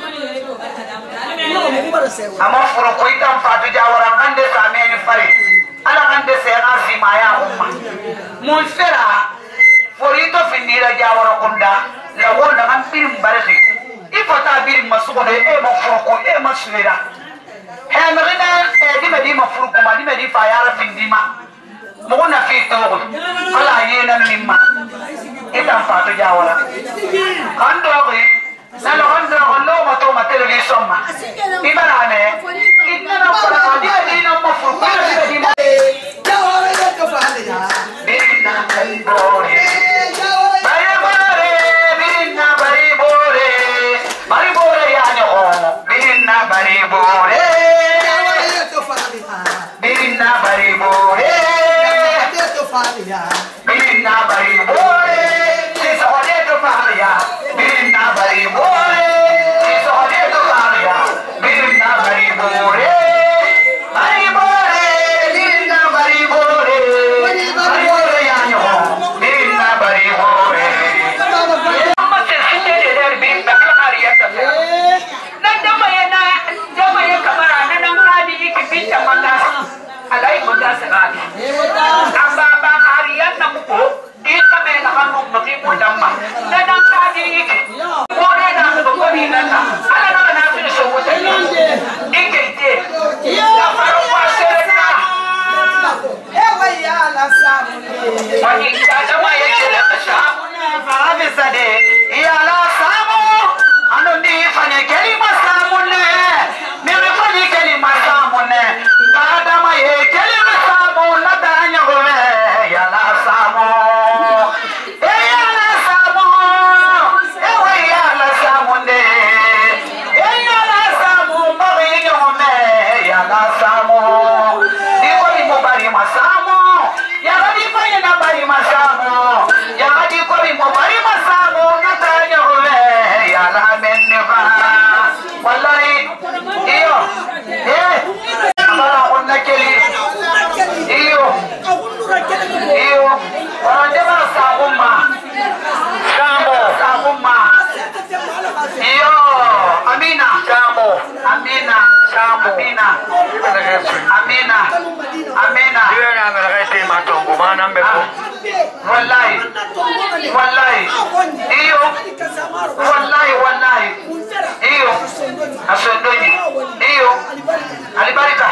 itam fatu jawara kande sameni fare ala kande sena simaya umma mun fera forito finira jawara kunda la wonda kan pirim baresi ifata birim masuko de e mafuruko e maswira he merina e di medi mafuruko ma di medi fayara findima mo na fito ala yena mimma itam fatu jawara kando ko Nalo kanda kono mato matelo di somma. Ibarane. Inna para dia di no mafurku di ma. Jawara ya to fale ya. Binna bore. Bari bore, binna bari bore. Bari bore ya no. Binna bari bore. Jawara ya to fale ya. Binna bari bore. Ya to fale ya. Binna bari bore. Sisa ode to fale ya. Binna bari bore, iso hade to kariya. Binna bari bore, bari bore, binna bari bore, bari bore yanyo. Binna bari bore. Amma se sinde de der binna kariya ta. Nan dama kamara nan hadi yake binta manga. Alai manga sagadi. Amba ba kariya na muko. Di kami nakamu makimu damma. Nan hadi yake. Ala na nafi so wote ingete la farwa serena ewa ya la samu wani kama yake la samu farabi sade ya la samu anondi fanye kelima samu ne mimi fanye kelima samu ne baada ma yake kelima samu na tanya gome ya la samu Amina. Dia yang ngerti matongo mana mbeko. Wallahi. Iyo. Wallahi. Iyo. Asondoni. Iyo. Alibarika.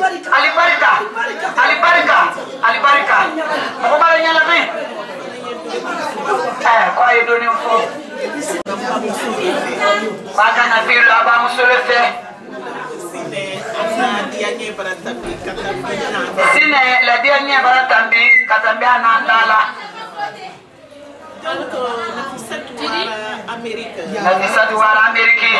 Mukubala nyala bi. Kwa hiyo ni mfu. Baka na bilo aba musolefe. Sine la dernière baratambi katambi anandala. Nafisatu wara Amerika.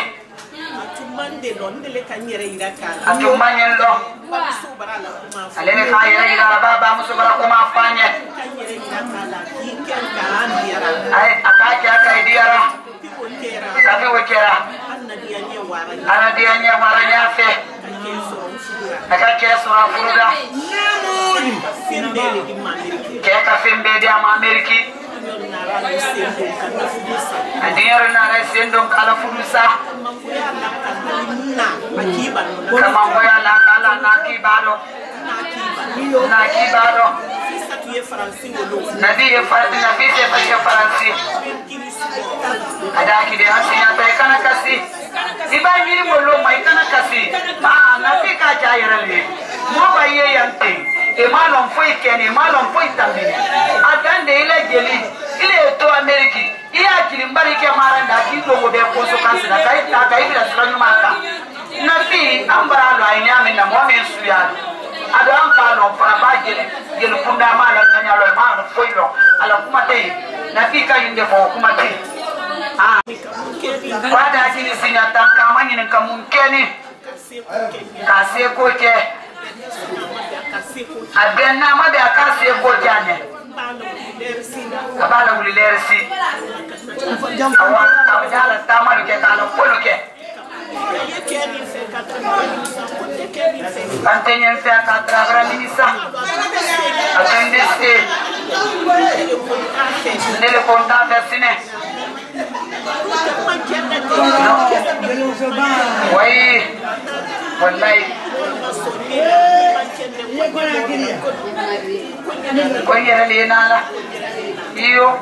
Atumanye lo. Alene kaya ila baba musubara kumafanya. Ai akaki akaidiara. Kafi wekera. Ana dianya waranya fe. Akaki sura furuda. Keka fembe dia ma Amerika. Adiyar na sendong kala furusa. Kama ngoya la kala nakibado. Nabi ye farati nabi se fashe faransi. Ada ki de hasi ya ta kana kasi. Iba miri molo mai kana ayerale mo ba ye yante e malon foi kene malon foi tambe agande ile geli ile to ameriki iya kilimbari ke maranda kido go be consequence da kai ta kai bila sranyu maka na fi ambara lo aynya men na mo men suya adam ka no para ba geli kunda mala nanya lo ma foi lo ala kuma te na fi ka yinde fo kuma te pada jini sinyata kamani ni kamunkeni kase koke abena mabe akase kojane abala ulilersi awa abala tamani ke kala poluke Antenyen se akatra minisa atendeste nele contate sine wai wallahi koy yere lena la iyo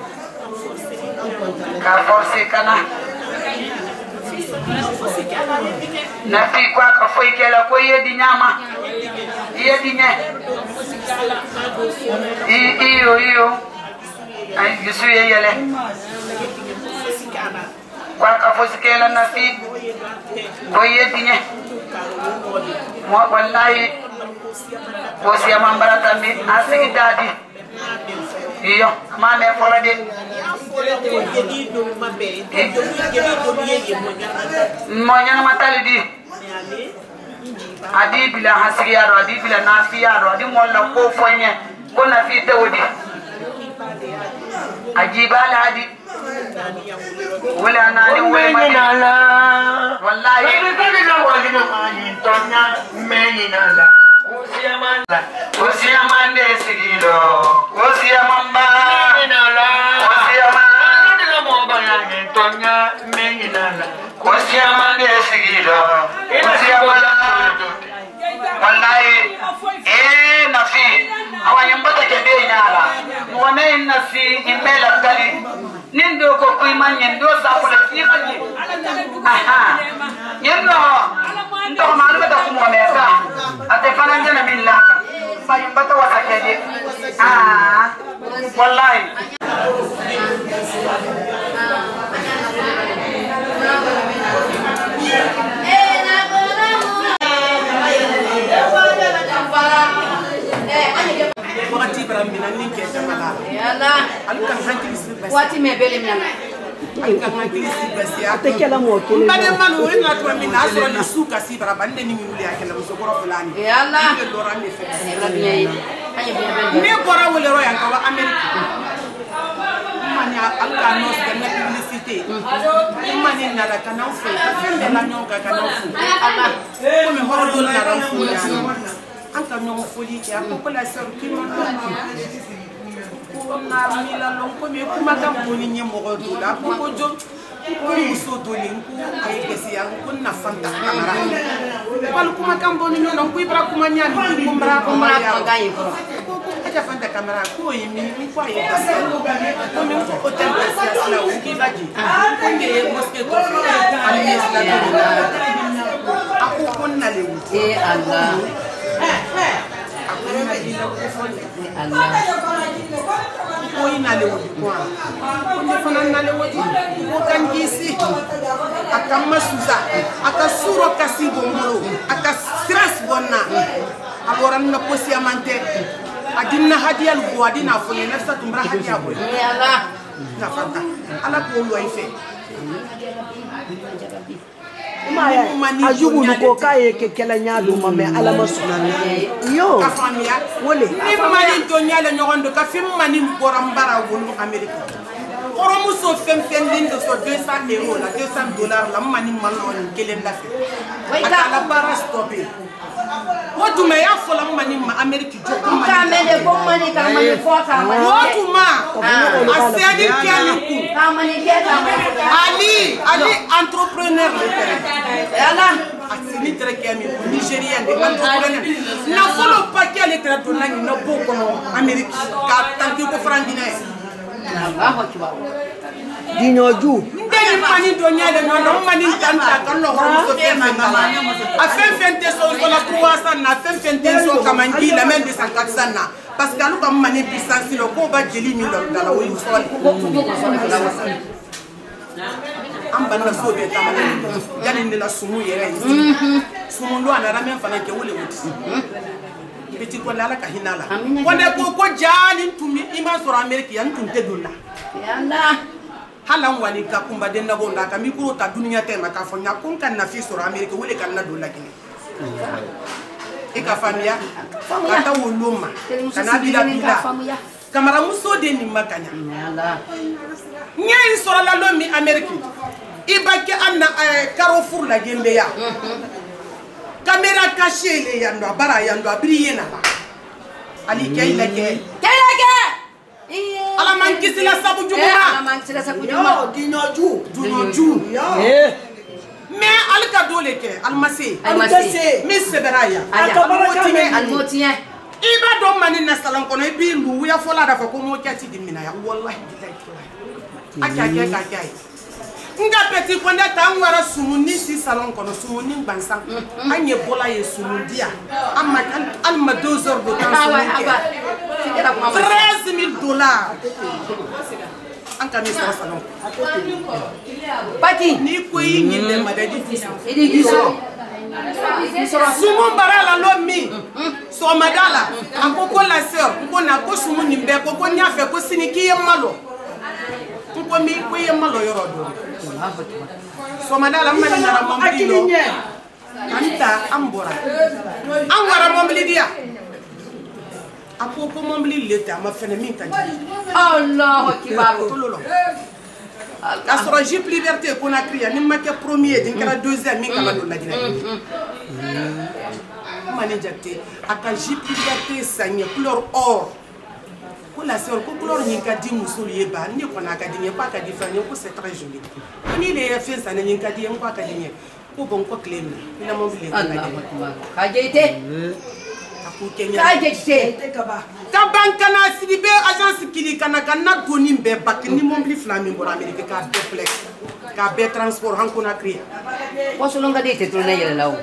ka force kana na fi kwa ka foi kela ko yedi nyama yedi nye iyo ay gisu yele kwa ka foi kela na fi ko yedi nye mo wallahi ko siya mambarata mi asigi dadi iyo mame fola de moñana matali di adi bila hasigi yaro adi bila nafi yaro adi molla ko fonye ko na fi tawdi ajibala adi wala nani wala madina wallahi tonya menina Osiamande sigilo, Osiamamba, Tonya menginala, Osiamande sigilo, Osiamala, wallahi, nafi, awanyambata kebe nyala, mwane nafi imela kali, nindo ko kuimanye ndo sapole kifaji, aha, yendo, ndo malu bata kumwameka, atefana njana milaka, sayumbata wasakedi, wallahi. Wati mebele mnana. Atekela moto. Mbade manu ina tu mina so ni suka si barabande ni muli akela musokoro fulani. Yalla. Ne bora wole roya ka America. Mania anga nos de publicité. Mania na la kana fu. Fende la nyoka kana fu. Allah. Comme horo na ra fu. Anga nyoka foli ya population kimo. Na mila lonko me kuma kampuni nye mogodo la ko jo ko muso doli ko ay kesi ya ko na fanta kamera wal kuma kampuni nyo non ko ibra kuma nya ni ko mbra ko mbra ko gaye ko aja fanta kamera ko yimi ko ay kesi ko me ko hotel kesi la o ki baji ko nge moske ko ali la ako ko na le Allah Allah ko ina le wodi ko ko fana na le wodi ko kan gisi akama suza akasuro kasi bomoro akastres bonna agora na posi amante adina hadia lu adina fone nafsa tumra hadia ko Allah na fanta ala ko lo ife Maya ajubu nuko kaye kekela nyado mame ala masunani yo afamia wole ni mani to nyala nyogondo ka fim mani boram bara wonu America oromu so fem lindo so 200 € la $200 la mani malon kelen la fe ata la bara stopé wotu me ya fola mani ma America joko mani ka mede ko mani ka mani fo ka mani wotu ma asiadi kiani ku ka mani ke ka mani ali entrepreneur le terrain yalla asini tere kiami ku Nigérien de entrepreneur na folo paquet le terrain to nani na boko no America ka tanki ko frangina Allahu akbar dinyoju ndene mani donyale non mani tanta kan lo so fe mama a fente so la 300 na fente so kamangi la même de 140 na parce que nous comme mani puissance lo ko ba jeli mi lo dala wo so am banna so be tamale yani la sumu yere sumu lo ana ramen fana ke wole wuti petit ko la ka hinala wonde ko jani tumi ima so America yan tunte donna yanda halan wani ka kumba den na bonda ka mikro ta dunya tema ka fonya kun kan na fi so America wole kan na dolla kini e ka famia ka ta woloma kana bila kamara muso de ni makanya yanda nyai so la lo mi America ibake anna Carrefour la gende ya caméra cachée les yando bara yando briller na ali kaylake ala man kisila sabu juma ala man kisila sabu juma dinoju mais al ka dole ke almasi miss beraya almotiye iba do mani na salon kono e bi lu ya fola da ko mo kati dimina ya wallahi billahi aka nga petit konde tangwara sumuni si salon kono sumuni bansan anye bola ye sumundia amma alma 2 heures de temps $13,000 anka mi salon pati ni ko yi nyinde madadi idi giso sumun barala lomi so madala akoko la sœur ko na ko sumuni mbe ko nya fe ko siniki ye malo ko mi ko ye malo yoro do so madala mani na mombilo anta ambora angwara mombili dia apoko mombili leta ma fene min kan Allah akbar tololo la sora jip liberté qu'on a créé ni ma ke premier din kala deuxième min kala do la dina mani jakte aka jip liberté sanye couleur or ko la sœur ko couleur ni ka di musul yeba ni ko na ka di ne pas ka di fanye ko c'est très joli ni les fait ça ni ka di en quoi ka di ne ko bon ko clé ni na mobile ka jeite aku kenya ka jeite ka banka na sidibe agence kili kana kana doni be bak ni mobile flaming bo Amerique ka duplex ka be transport han ko na créé ko so longa dite to na yele lawo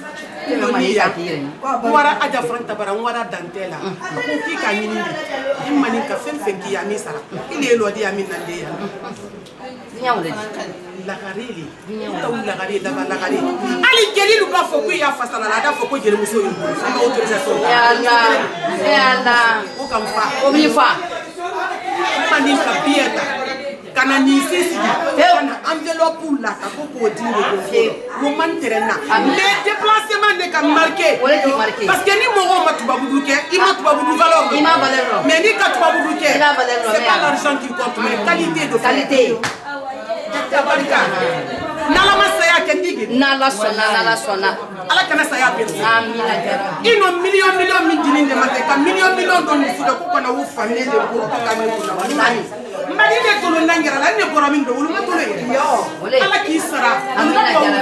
wara aja franta bara wara dantela ko ki ka nyini imani ka fen ki ya misara ile lo di amin nande ya nyawle la kareli la kareli ali jeli lu ba fo ko ya fasala la da fo ko jeli muso yin ko autorisation ya Allah o kam fa o mi fa mani ka bieta kana ni sisi kana enveloppe la ka ko dire ko man terena les déplacements ne kan marqué parce que ni mo ma tuba buduke ima tuba budu valeur mais ni ka tuba buduke c'est pas l'argent qui compte mais qualité de qualité tabarika nala masaya ke digi nala sona ala kana saya pe amina ino million min dinin de mate ka million don fuda ko kana wo famille de ko ka ni ko na mbadi de ko nangira la ne bora min do wulu ma to le yo ala ki sara amina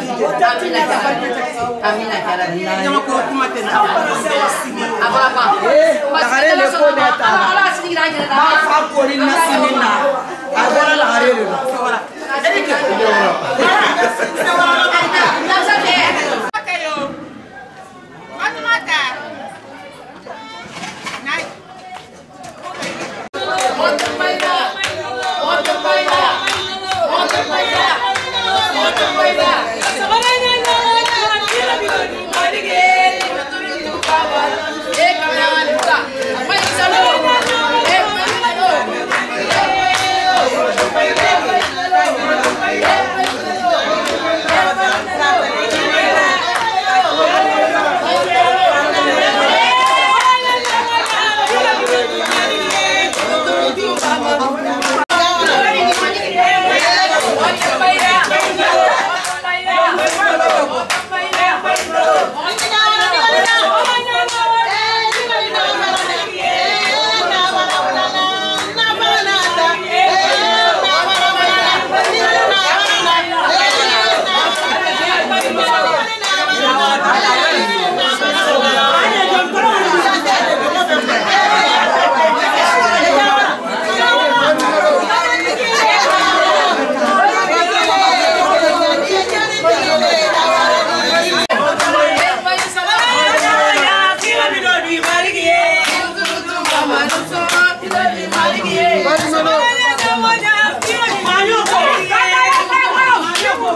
kara nyama ko kuma te na aba la gare le ko beta ala sini ra jara ba fa ko ni na sinina agora la gare le wala edike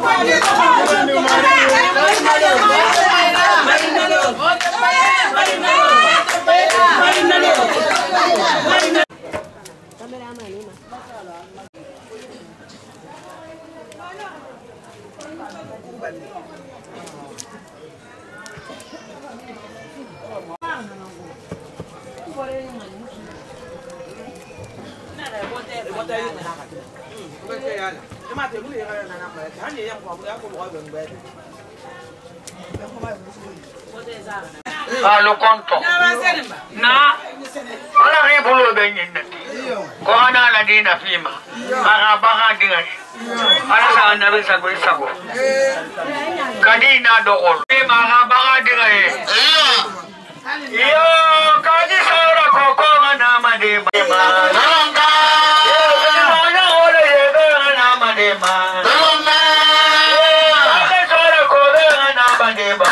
Lo conto. Na. Ala ni bulu benyin. Ko ana la dina fima. Ara baka dinga. Ara sa nabi sa ko isago. Kadina dogol. Ma ha baka dinga e. Yo kadi sara ko ko na ma de ma. Nanga. Yo na ole ye na ma de ma. Nanga. Kadi sara ko na ma de ma.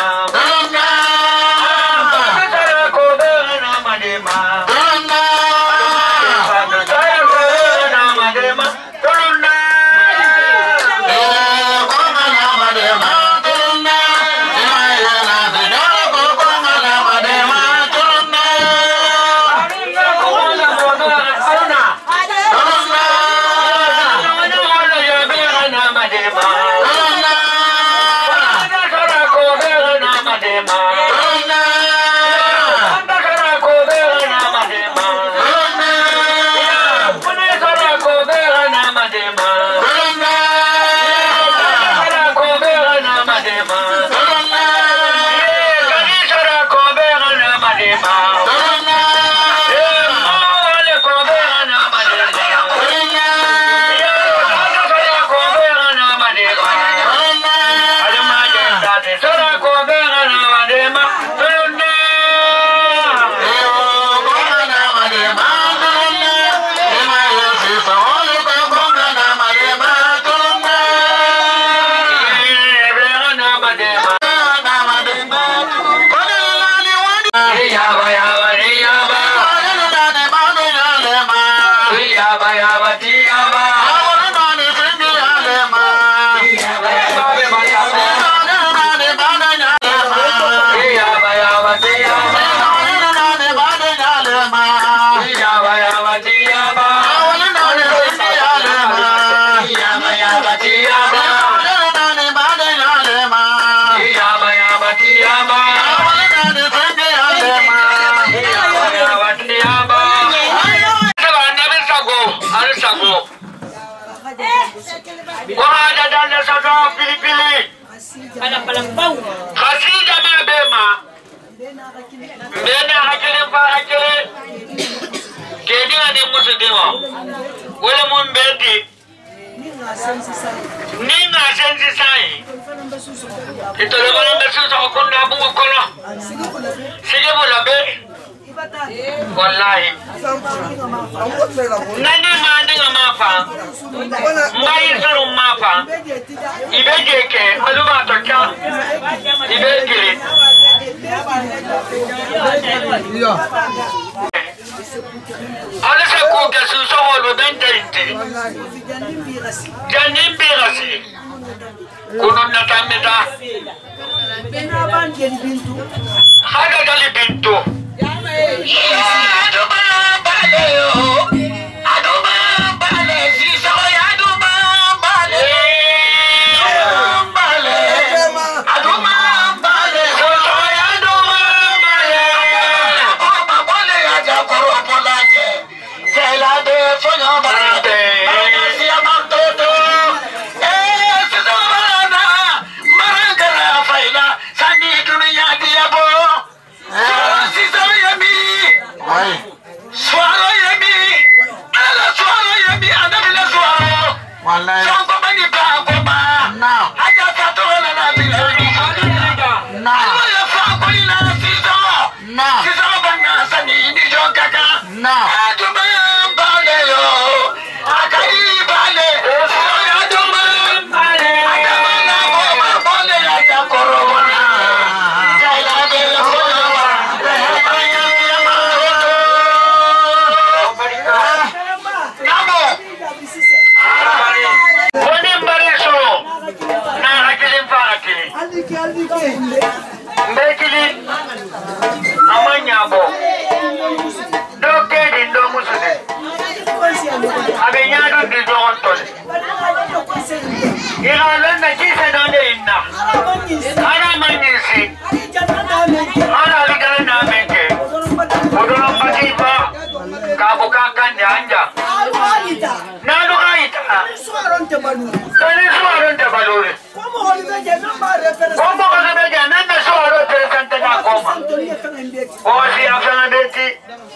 Wahada dan saudara pilih-pilih. Palang-palang Kasih jamaah bema. Bena hakilin fa hakilin. Kedi ani musu dewa. Wala mun bedi. Ninga sensi sai. Itu lebaran bersusu akun nabu kono. Sige bola be. Wallahi. Nani mandinga mafa. Mai suru mafa. Ibejeke aluba toka. Ibejeke. Alisa ko ke suso wolo dentente. Janim birasi. Kunon na tameta. Haga gali bintu. Aduma bale yo. Aduma bale siso aduma bale. Bale. Aduma bale siso aduma bale. Aduma bale aja koro polake. Sela de fonyo bale. Siya magtoto. Siso bana. Marangara faila. Sandi dunia diabo. Suara yami, ala suara yami, anda bila suara. Wallahi. Sampai bani pangkoma. Now. Aja satu lala bila. Now. Ayo pangkoma ina siso. Now. Siso bana sani ini jongkaka. Now. Aduma bale yo, akari bale. Aduma bale. Adama na boma bale aja korona. Jaya bela korona. Mbekili amanyabo doke dindo musude abenyado dindo ontole ira lenda kise donde inna ara manyisi ara ligana meke odolo pakiba kabuka kanyanja nalo aita kani suaronte balure como beja nanda suaro presente na koma osi afana beti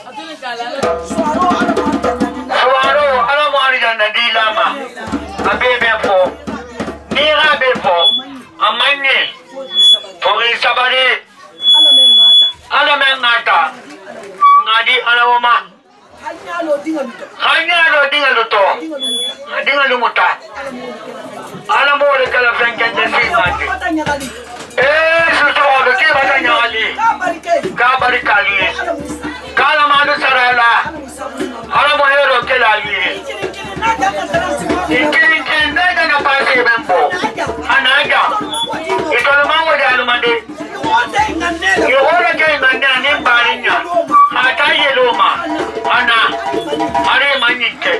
suaro ala mari jana dilama abebe fo nira befo amanye tori sabari ala mengata ngadi ala wama hanya dinga luto dinga lumuta ala mole kala frankente simati suto do ke batanya ali kabari kali kala manu sarala ala mohero kelali ikin nada na pase bembo anaga itolo mango jalu mande yohora ke nganya ni barinya hataye loma ana are manyike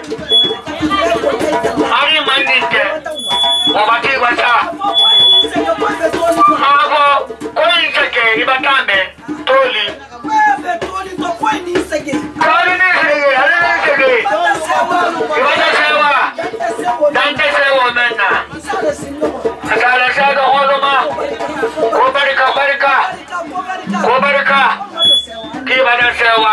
obati wasa abo koinseke ibatame toli kali ni sege ibata sewa dante sewa menna asala sada holoma kobarika kibada sewa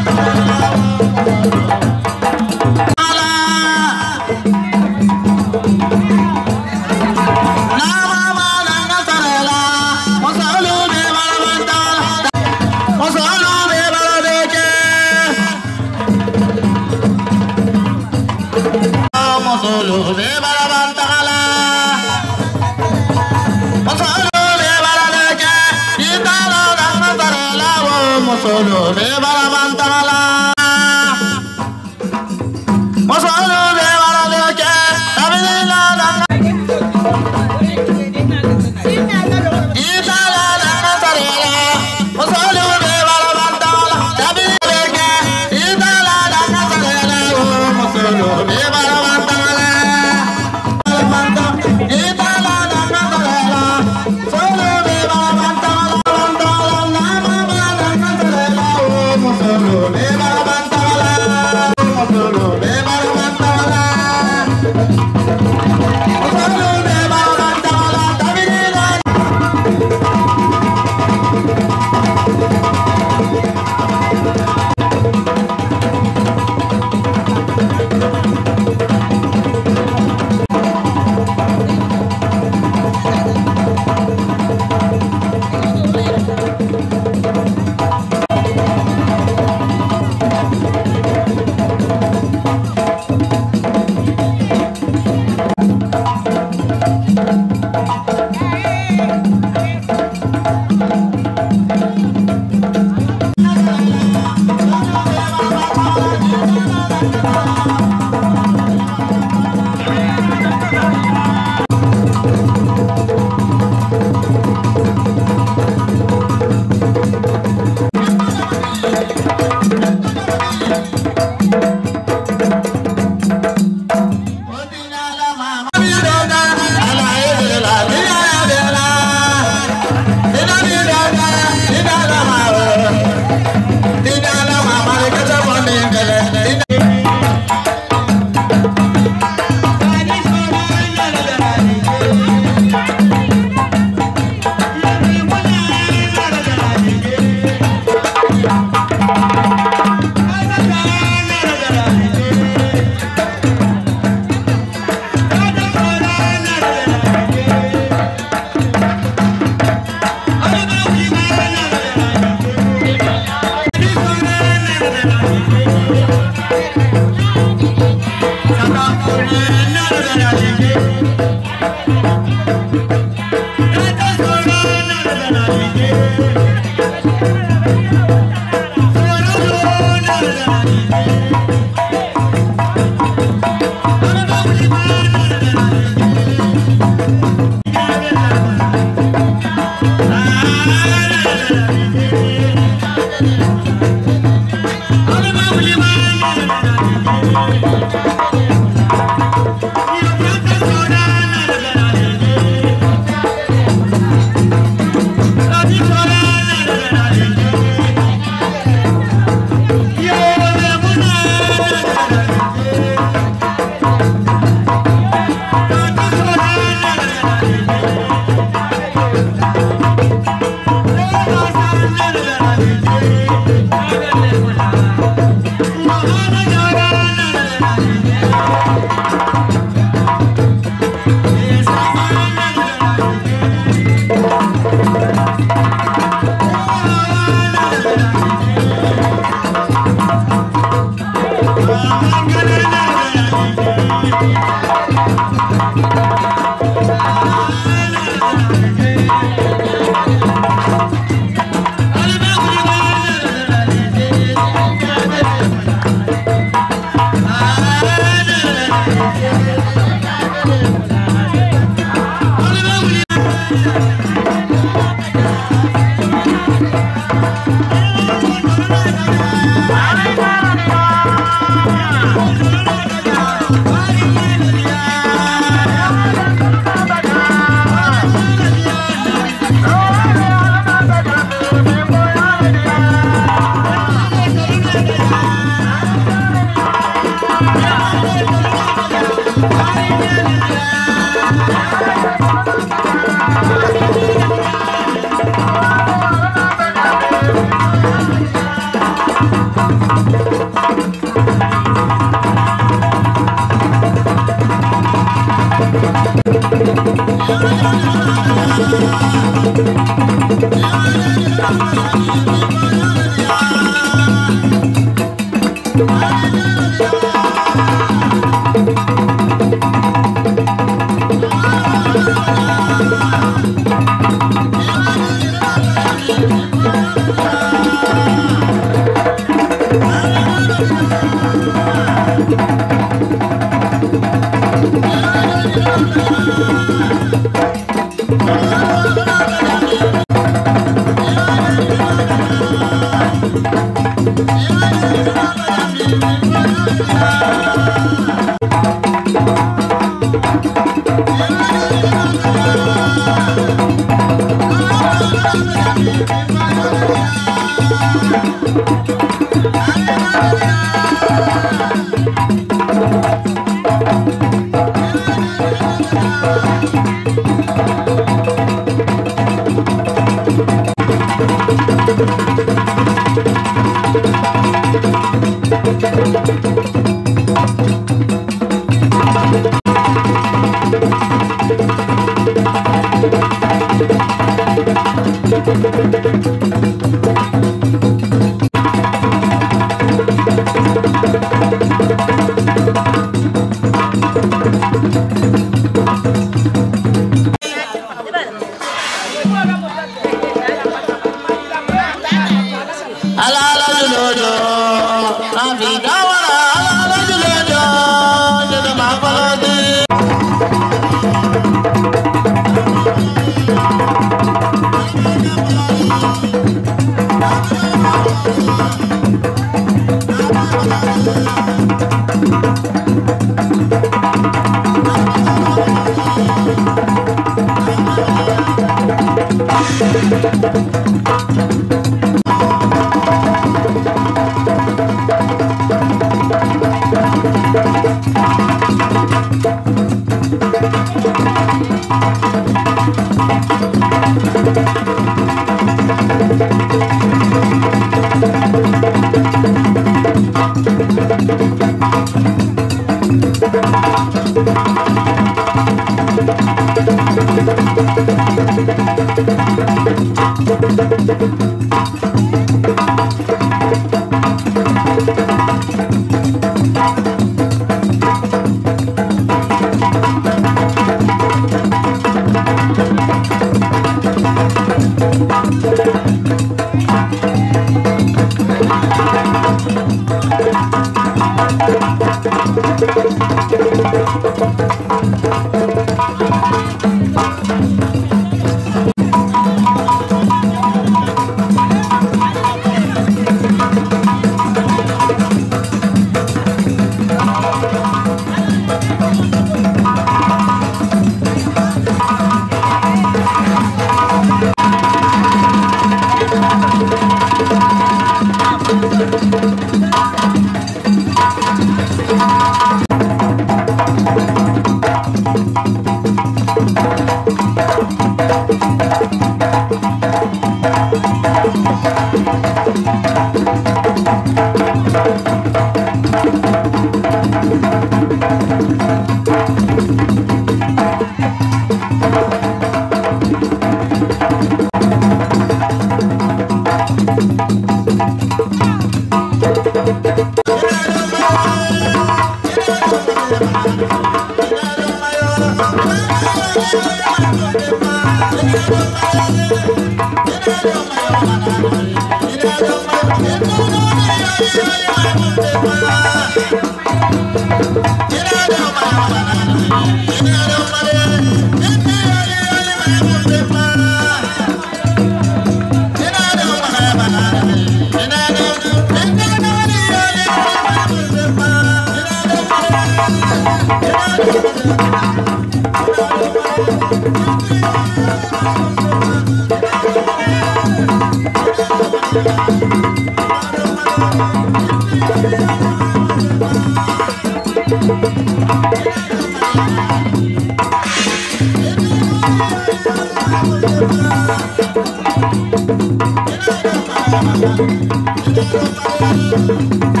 Thank you.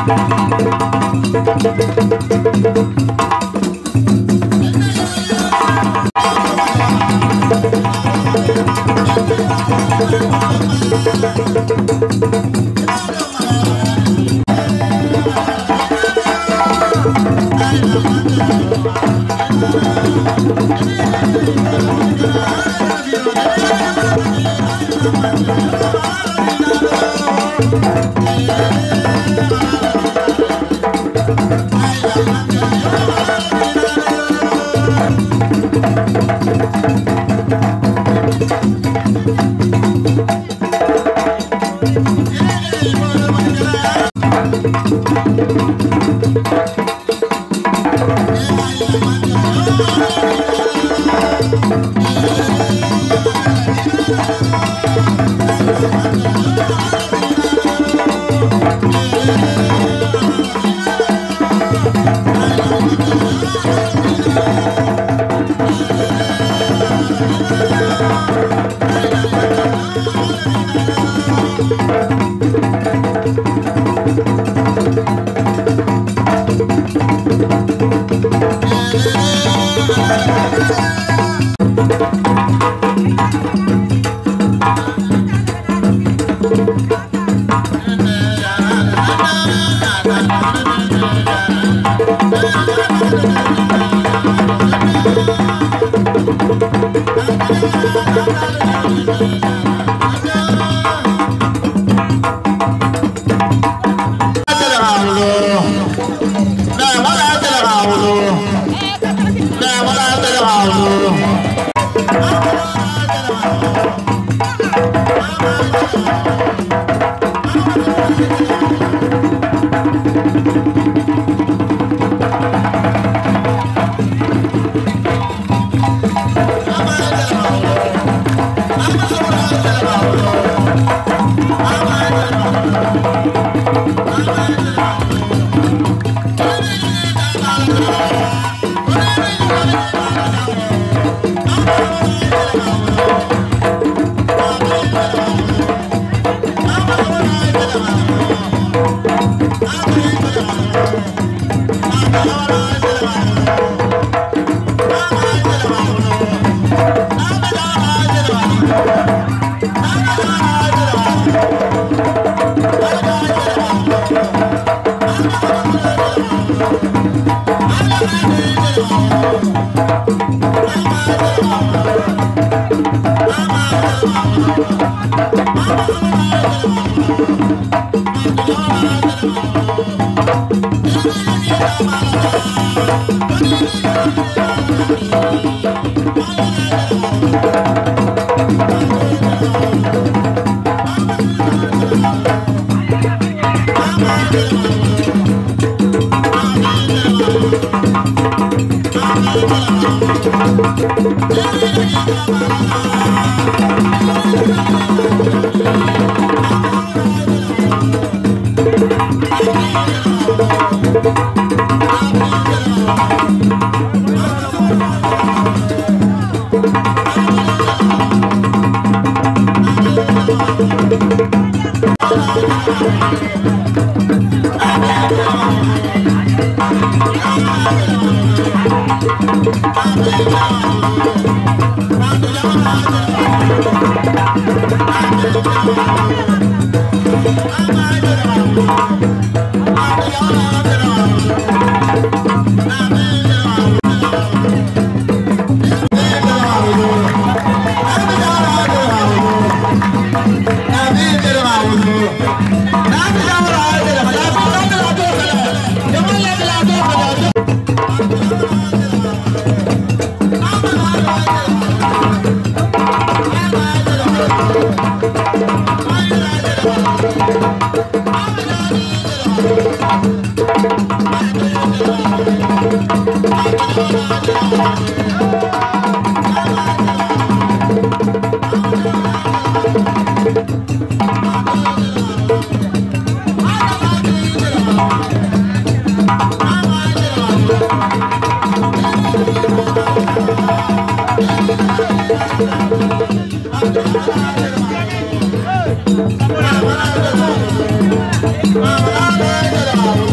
Hey!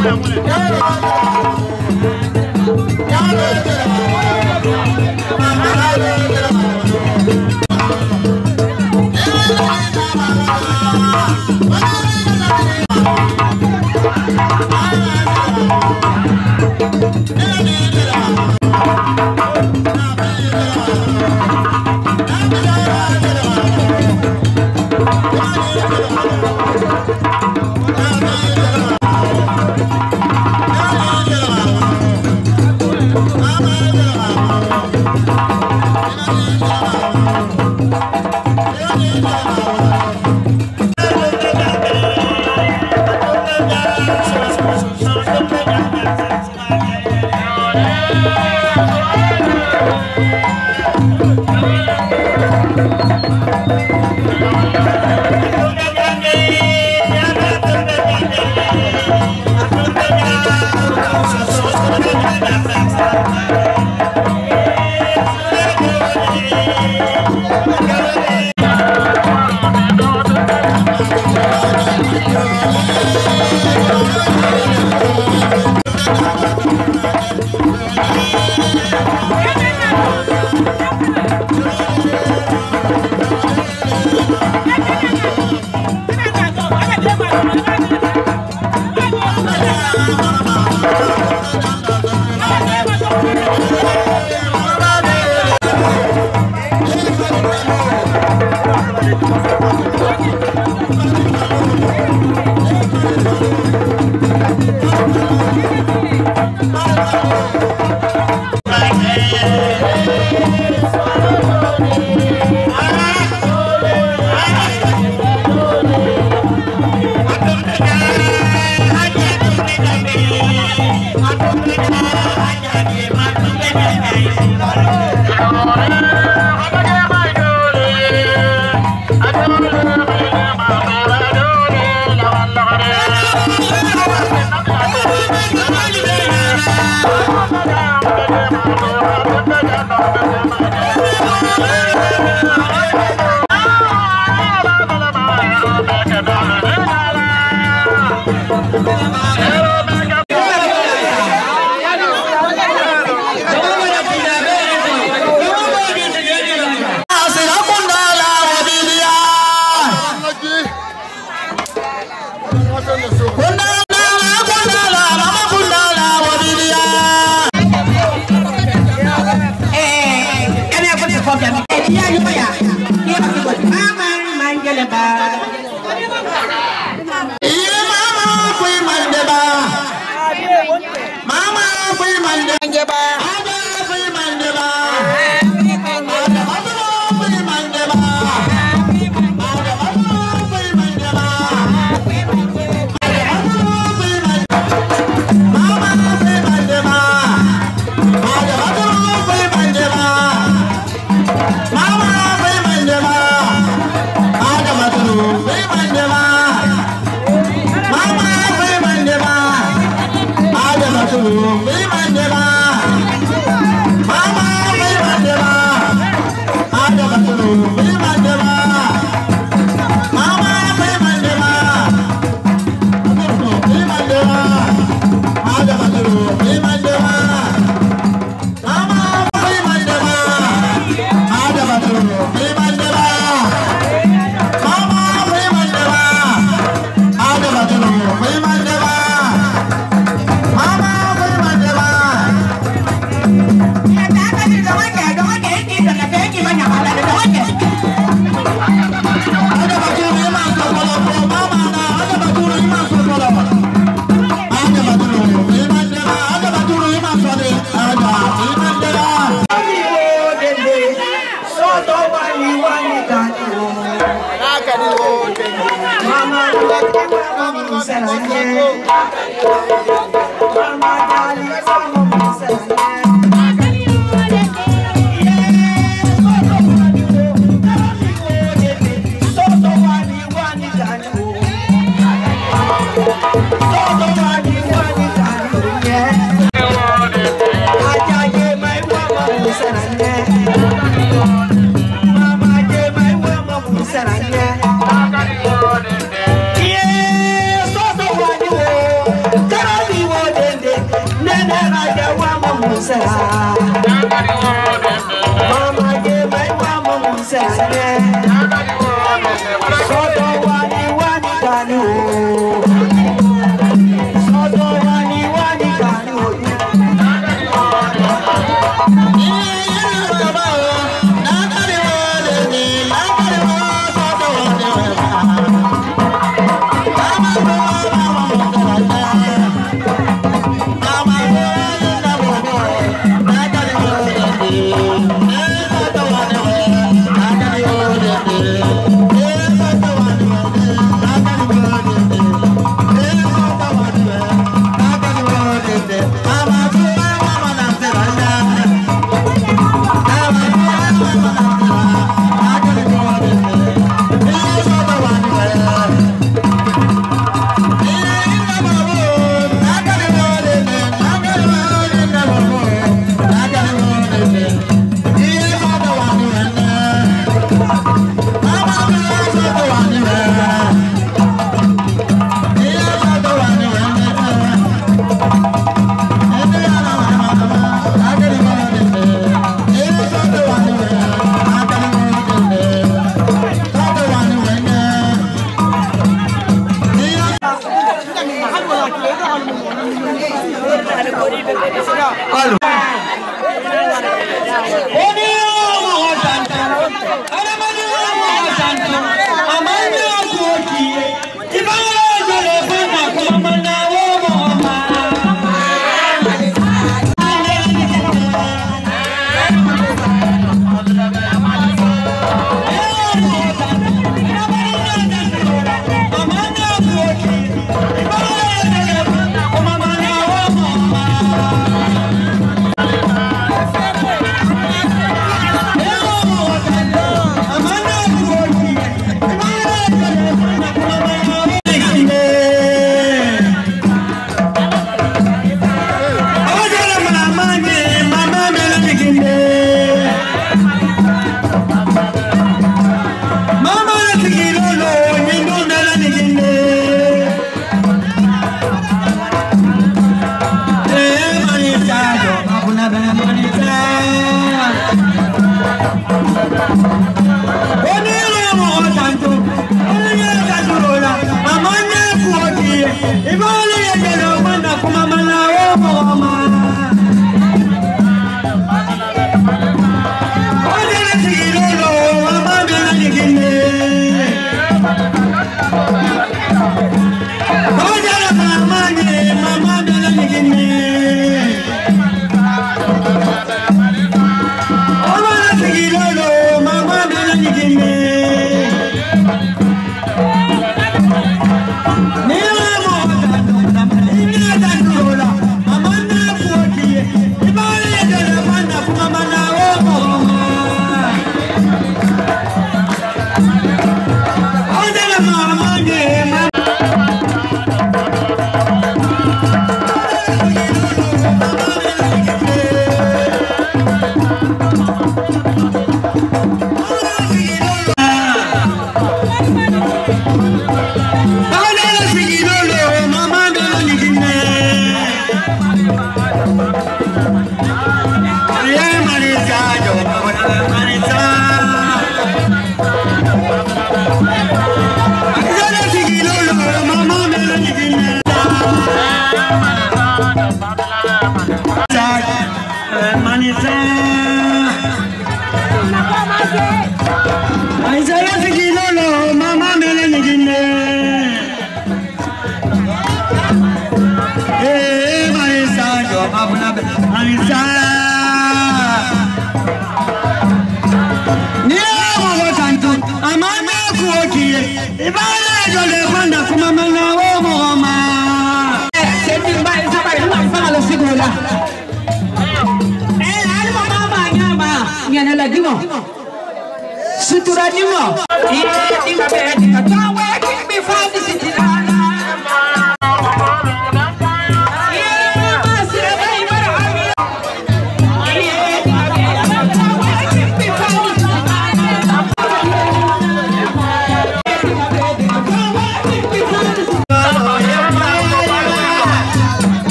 Caralho!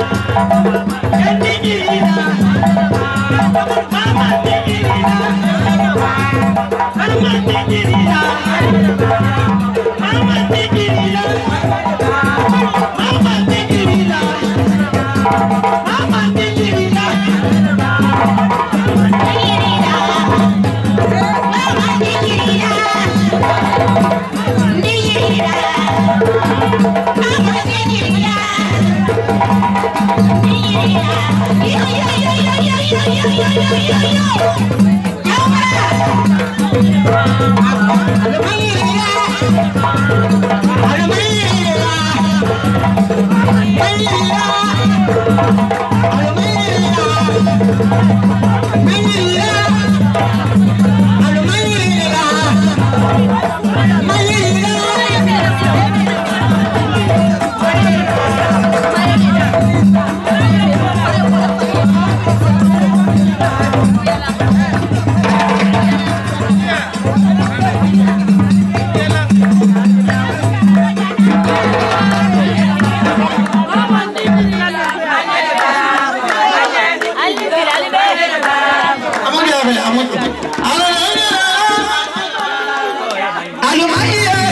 Hallelujah.